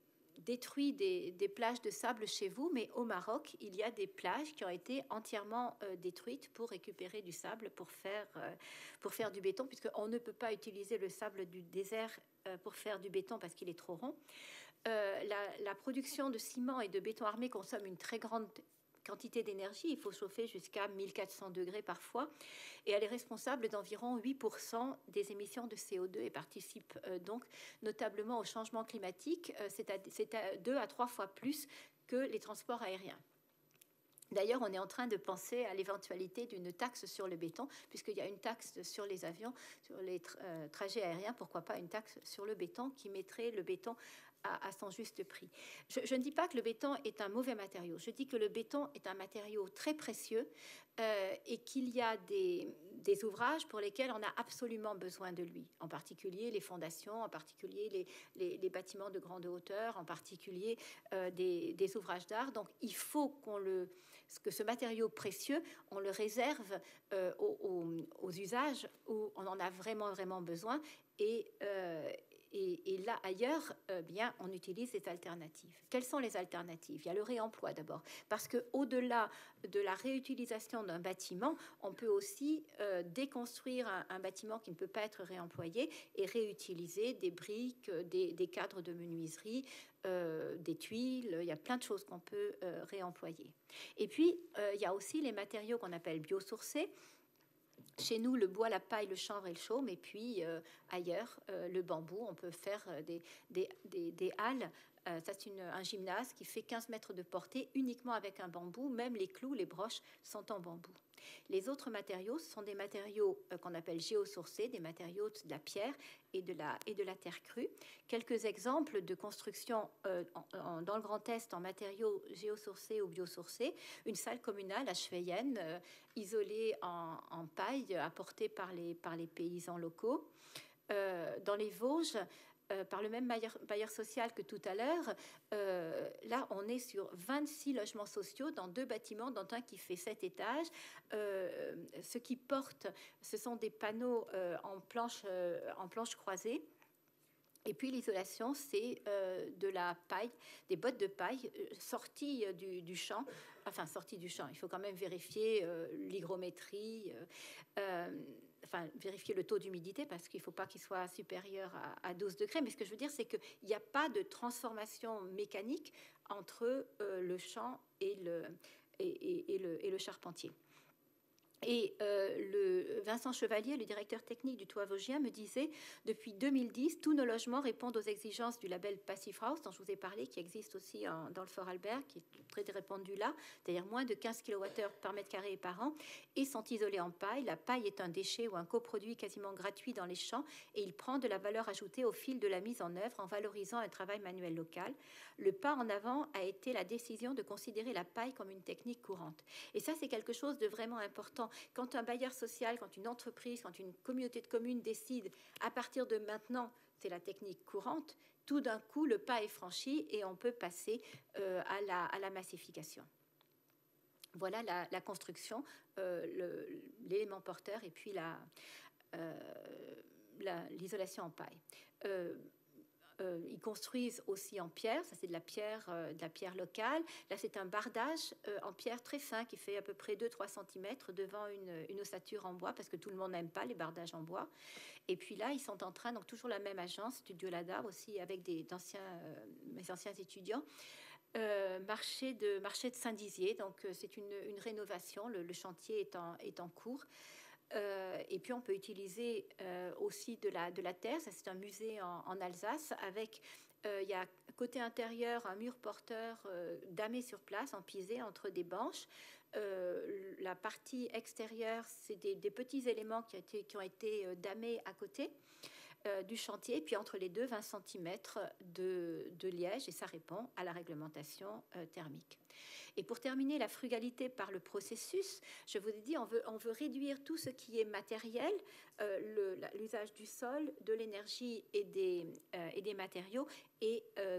détruit des, des plages de sable chez vous, mais au Maroc, il y a des plages qui ont été entièrement euh, détruites pour récupérer du sable, pour faire, euh, pour faire du béton, puisqu'on ne peut pas utiliser le sable du désert euh, pour faire du béton parce qu'il est trop rond. Euh, la, la production de ciment et de béton armé consomme une très grande quantité d'énergie. Il faut chauffer jusqu'à mille quatre cents degrés parfois. Et elle est responsable d'environ huit pour cent des émissions de C O deux et participe euh, donc notablement au changement climatique. Euh, c'est, à, c'est à deux à trois fois plus que les transports aériens. D'ailleurs, on est en train de penser à l'éventualité d'une taxe sur le béton, puisqu'il y a une taxe sur les avions, sur les tra- euh, trajets aériens. Pourquoi pas une taxe sur le béton qui mettrait le béton à, à son juste prix. Je, je ne dis pas que le béton est un mauvais matériau. Je dis que le béton est un matériau très précieux euh, et qu'il y a des, des ouvrages pour lesquels on a absolument besoin de lui. En particulier les fondations, en particulier les, les, les bâtiments de grande hauteur, en particulier euh, des, des ouvrages d'art. Donc, il faut qu'on le que ce matériau précieux, on le réserve euh, aux, aux, aux usages où on en a vraiment, vraiment besoin. Et, euh, et, et là, ailleurs, euh, bien, on utilise des alternatives. Quelles sont les alternatives? Il y a le réemploi d'abord, parce qu'au-delà de la réutilisation d'un bâtiment, on peut aussi euh, déconstruire un, un bâtiment qui ne peut pas être réemployé et réutiliser des briques, des, des cadres de menuiserie, euh, des tuiles. Il y a plein de choses qu'on peut euh, réemployer. Et puis, euh, il y a aussi les matériaux qu'on appelle biosourcés. Chez nous, le bois, la paille, le chanvre et le chaume. Et puis, euh, ailleurs, euh, le bambou. On peut faire euh, des, des, des, des halles. Euh, ça, c'est une, un gymnase qui fait quinze mètres de portée uniquement avec un bambou. Même les clous, les broches sont en bambou. Les autres matériaux sont des matériaux euh, qu'on appelle géosourcés, des matériaux de la pierre et de la, et de la terre crue. Quelques exemples de construction euh, en, en, dans le Grand Est en matériaux géosourcés ou biosourcés. Une salle communale à Schweyen, euh, isolée en, en paille, apportée par les, par les paysans locaux. Euh, dans les Vosges, Euh, par le même bailleur, bailleur social que tout à l'heure, euh, là on est sur vingt-six logements sociaux dans deux bâtiments, dont un qui fait sept étages. Euh, ce qui porte, ce sont des panneaux euh, en planche, euh, en planche croisée. Et puis l'isolation, c'est euh, de la paille, des bottes de paille euh, sorties euh, du, du champ, enfin sorties du champ. Il faut quand même vérifier euh, l'hygrométrie, euh, euh, enfin vérifier le taux d'humidité parce qu'il ne faut pas qu'il soit supérieur à, à douze degrés. Mais ce que je veux dire, c'est qu'il n'y a pas de transformation mécanique entre euh, le champ et le, et, et, et le, et le charpentier. Et euh, le Vincent Chevalier, le directeur technique du Toit Vosgien, me disait depuis deux mille dix, tous nos logements répondent aux exigences du label Passive House, dont je vous ai parlé, qui existe aussi en, dans le Fort Albert, qui est très répandu là, c'est-à-dire moins de quinze kilowattheures par mètre carré et par an, et sont isolés en paille. La paille est un déchet ou un coproduit quasiment gratuit dans les champs, et il prend de la valeur ajoutée au fil de la mise en œuvre en valorisant un travail manuel local. Le pas en avant a été la décision de considérer la paille comme une technique courante. Et ça, c'est quelque chose de vraiment important. Quand un bailleur social, quand une entreprise, quand une communauté de communes décide à partir de maintenant, c'est la technique courante, tout d'un coup, le pas est franchi et on peut passer euh, à, la, à la massification. Voilà la, la construction, euh, le, l'élément porteur et puis la, euh, la, l'isolation en paille. Euh, Euh, ils construisent aussi en pierre, ça c'est de la pierre, euh, de la pierre locale. Là c'est un bardage euh, en pierre très fin qui fait à peu près deux à trois centimètres devant une, une ossature en bois parce que tout le monde n'aime pas les bardages en bois. Et puis là ils sont en train, donc toujours la même agence, Studio Lada aussi avec des d'anciens, euh, mes anciens étudiants. Euh, marché de marché de Saint-Dizier, donc euh, c'est une, une rénovation, le, le chantier est en, est en cours. Euh, et puis on peut utiliser euh, aussi de la, de la terre. Ça, c'est un musée en, en Alsace avec, euh, il y a côté intérieur un mur porteur euh, damé sur place en pisé entre des banches. Euh, la partie extérieure, c'est des, des petits éléments qui, a été, qui ont été euh, damés à côté euh, du chantier. Puis entre les deux, vingt centimètres de, de liège, et ça répond à la réglementation euh, thermique. Et pour terminer, la frugalité par le processus, je vous ai dit, on veut, on veut réduire tout ce qui est matériel, euh, le, l'usage du sol, de l'énergie et des, euh, et des matériaux, et euh,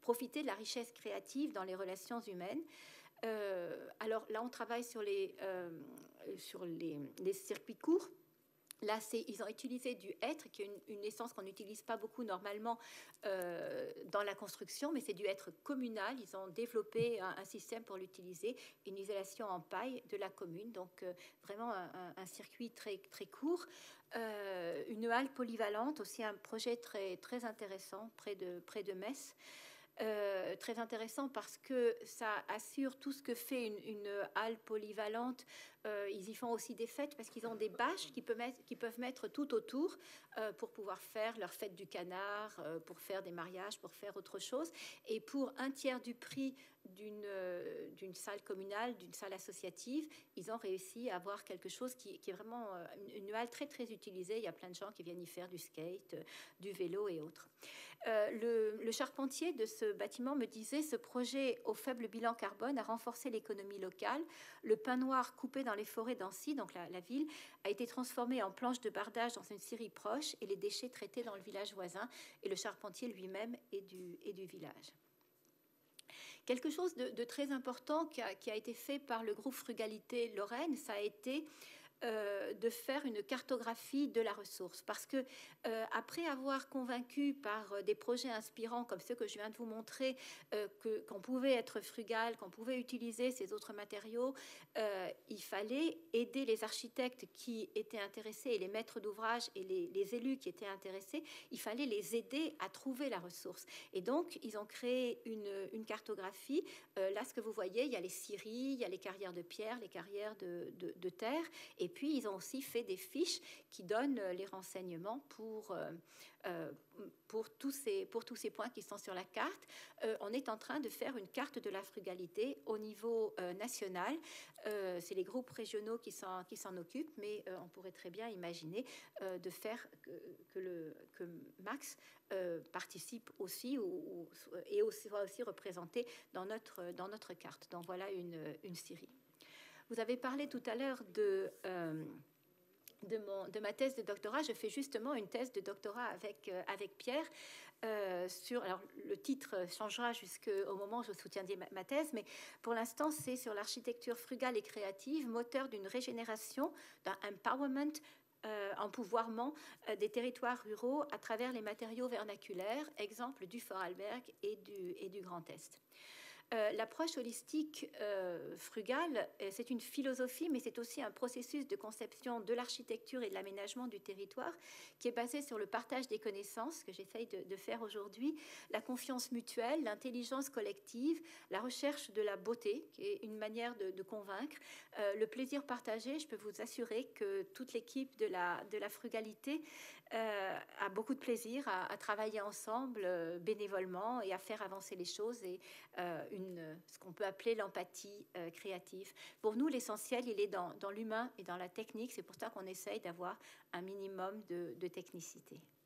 profiter de la richesse créative dans les relations humaines. Euh, alors là, on travaille sur les, euh, sur les, les circuits courts. Là, ils ont utilisé du hêtre, qui est une, une essence qu'on n'utilise pas beaucoup normalement euh, dans la construction, mais c'est du hêtre communal. Ils ont développé un, un système pour l'utiliser, une isolation en paille de la commune, donc euh, vraiment un, un, un circuit très, très court. Euh, une halle polyvalente, aussi un projet très, très intéressant près de, près de Metz. Euh, très intéressant parce que ça assure tout ce que fait une, une halle polyvalente. Euh, ils y font aussi des fêtes parce qu'ils ont des bâches qu'ils peuvent mettre, qu'ils peuvent mettre tout autour euh, pour pouvoir faire leur fête du canard, euh, pour faire des mariages, pour faire autre chose. Et pour un tiers du prix d'une, euh, d'une salle communale, d'une salle associative, ils ont réussi à avoir quelque chose qui, qui est vraiment une, une halle très très utilisée. Il y a plein de gens qui viennent y faire du skate, du vélo et autres. Euh, le, le charpentier de ce bâtiment me disait: ce projet au faible bilan carbone a renforcé l'économie locale. Le pin noir coupé dans les forêts d'Annecy, donc la, la ville, a été transformé en planche de bardage dans une scierie proche et les déchets traités dans le village voisin. Et le charpentier lui-même est du, est du village. Quelque chose de, de très important qui a, qui a été fait par le groupe Frugalité Lorraine, ça a été Euh, de faire une cartographie de la ressource, parce que euh, après avoir convaincu par euh, des projets inspirants comme ceux que je viens de vous montrer euh, que, qu'on pouvait être frugal, qu'on pouvait utiliser ces autres matériaux, euh, il fallait aider les architectes qui étaient intéressés et les maîtres d'ouvrage et les, les élus qui étaient intéressés, il fallait les aider à trouver la ressource. Et donc ils ont créé une, une cartographie. Euh, là, ce que vous voyez, il y a les scieries, il y a les carrières de pierre, les carrières de, de, de terre, et puis, ils ont aussi fait des fiches qui donnent les renseignements pour, euh, euh, pour, tous ces, pour tous ces points qui sont sur la carte. Euh, on est en train de faire une carte de la frugalité au niveau euh, national. Euh, c'est les groupes régionaux qui s'en, qui s'en occupent, mais euh, on pourrait très bien imaginer euh, de faire que, que, le, que Max euh, participe aussi ou, ou, et aussi, soit aussi représenté dans notre, dans notre carte. Donc, voilà une, une série. Vous avez parlé tout à l'heure de, euh, de, mon, de ma thèse de doctorat. Je fais justement une thèse de doctorat avec, euh, avec Pierre. Euh, sur, alors, le titre changera jusqu'au moment où je soutiendrai ma, ma thèse, mais pour l'instant, c'est sur l'architecture frugale et créative, moteur d'une régénération, d'un empowerment, euh, empouvoirment euh, des territoires ruraux à travers les matériaux vernaculaires, exemple du Vorarlberg et du, et du Grand Est. Euh, l'approche holistique euh, frugale, c'est une philosophie, mais c'est aussi un processus de conception de l'architecture et de l'aménagement du territoire qui est basé sur le partage des connaissances, que j'essaye de, de faire aujourd'hui, la confiance mutuelle, l'intelligence collective, la recherche de la beauté, qui est une manière de, de convaincre, euh, le plaisir partagé. Je peux vous assurer que toute l'équipe de la, de la frugalité euh, a beaucoup de plaisir à, à travailler ensemble euh, bénévolement et à faire avancer les choses et euh, une, ce qu'on peut appeler l'empathie euh, créative. Pour nous, l'essentiel, il est dans, dans l'humain et dans la technique. C'est pour ça qu'on essaye d'avoir un minimum de, de technicité.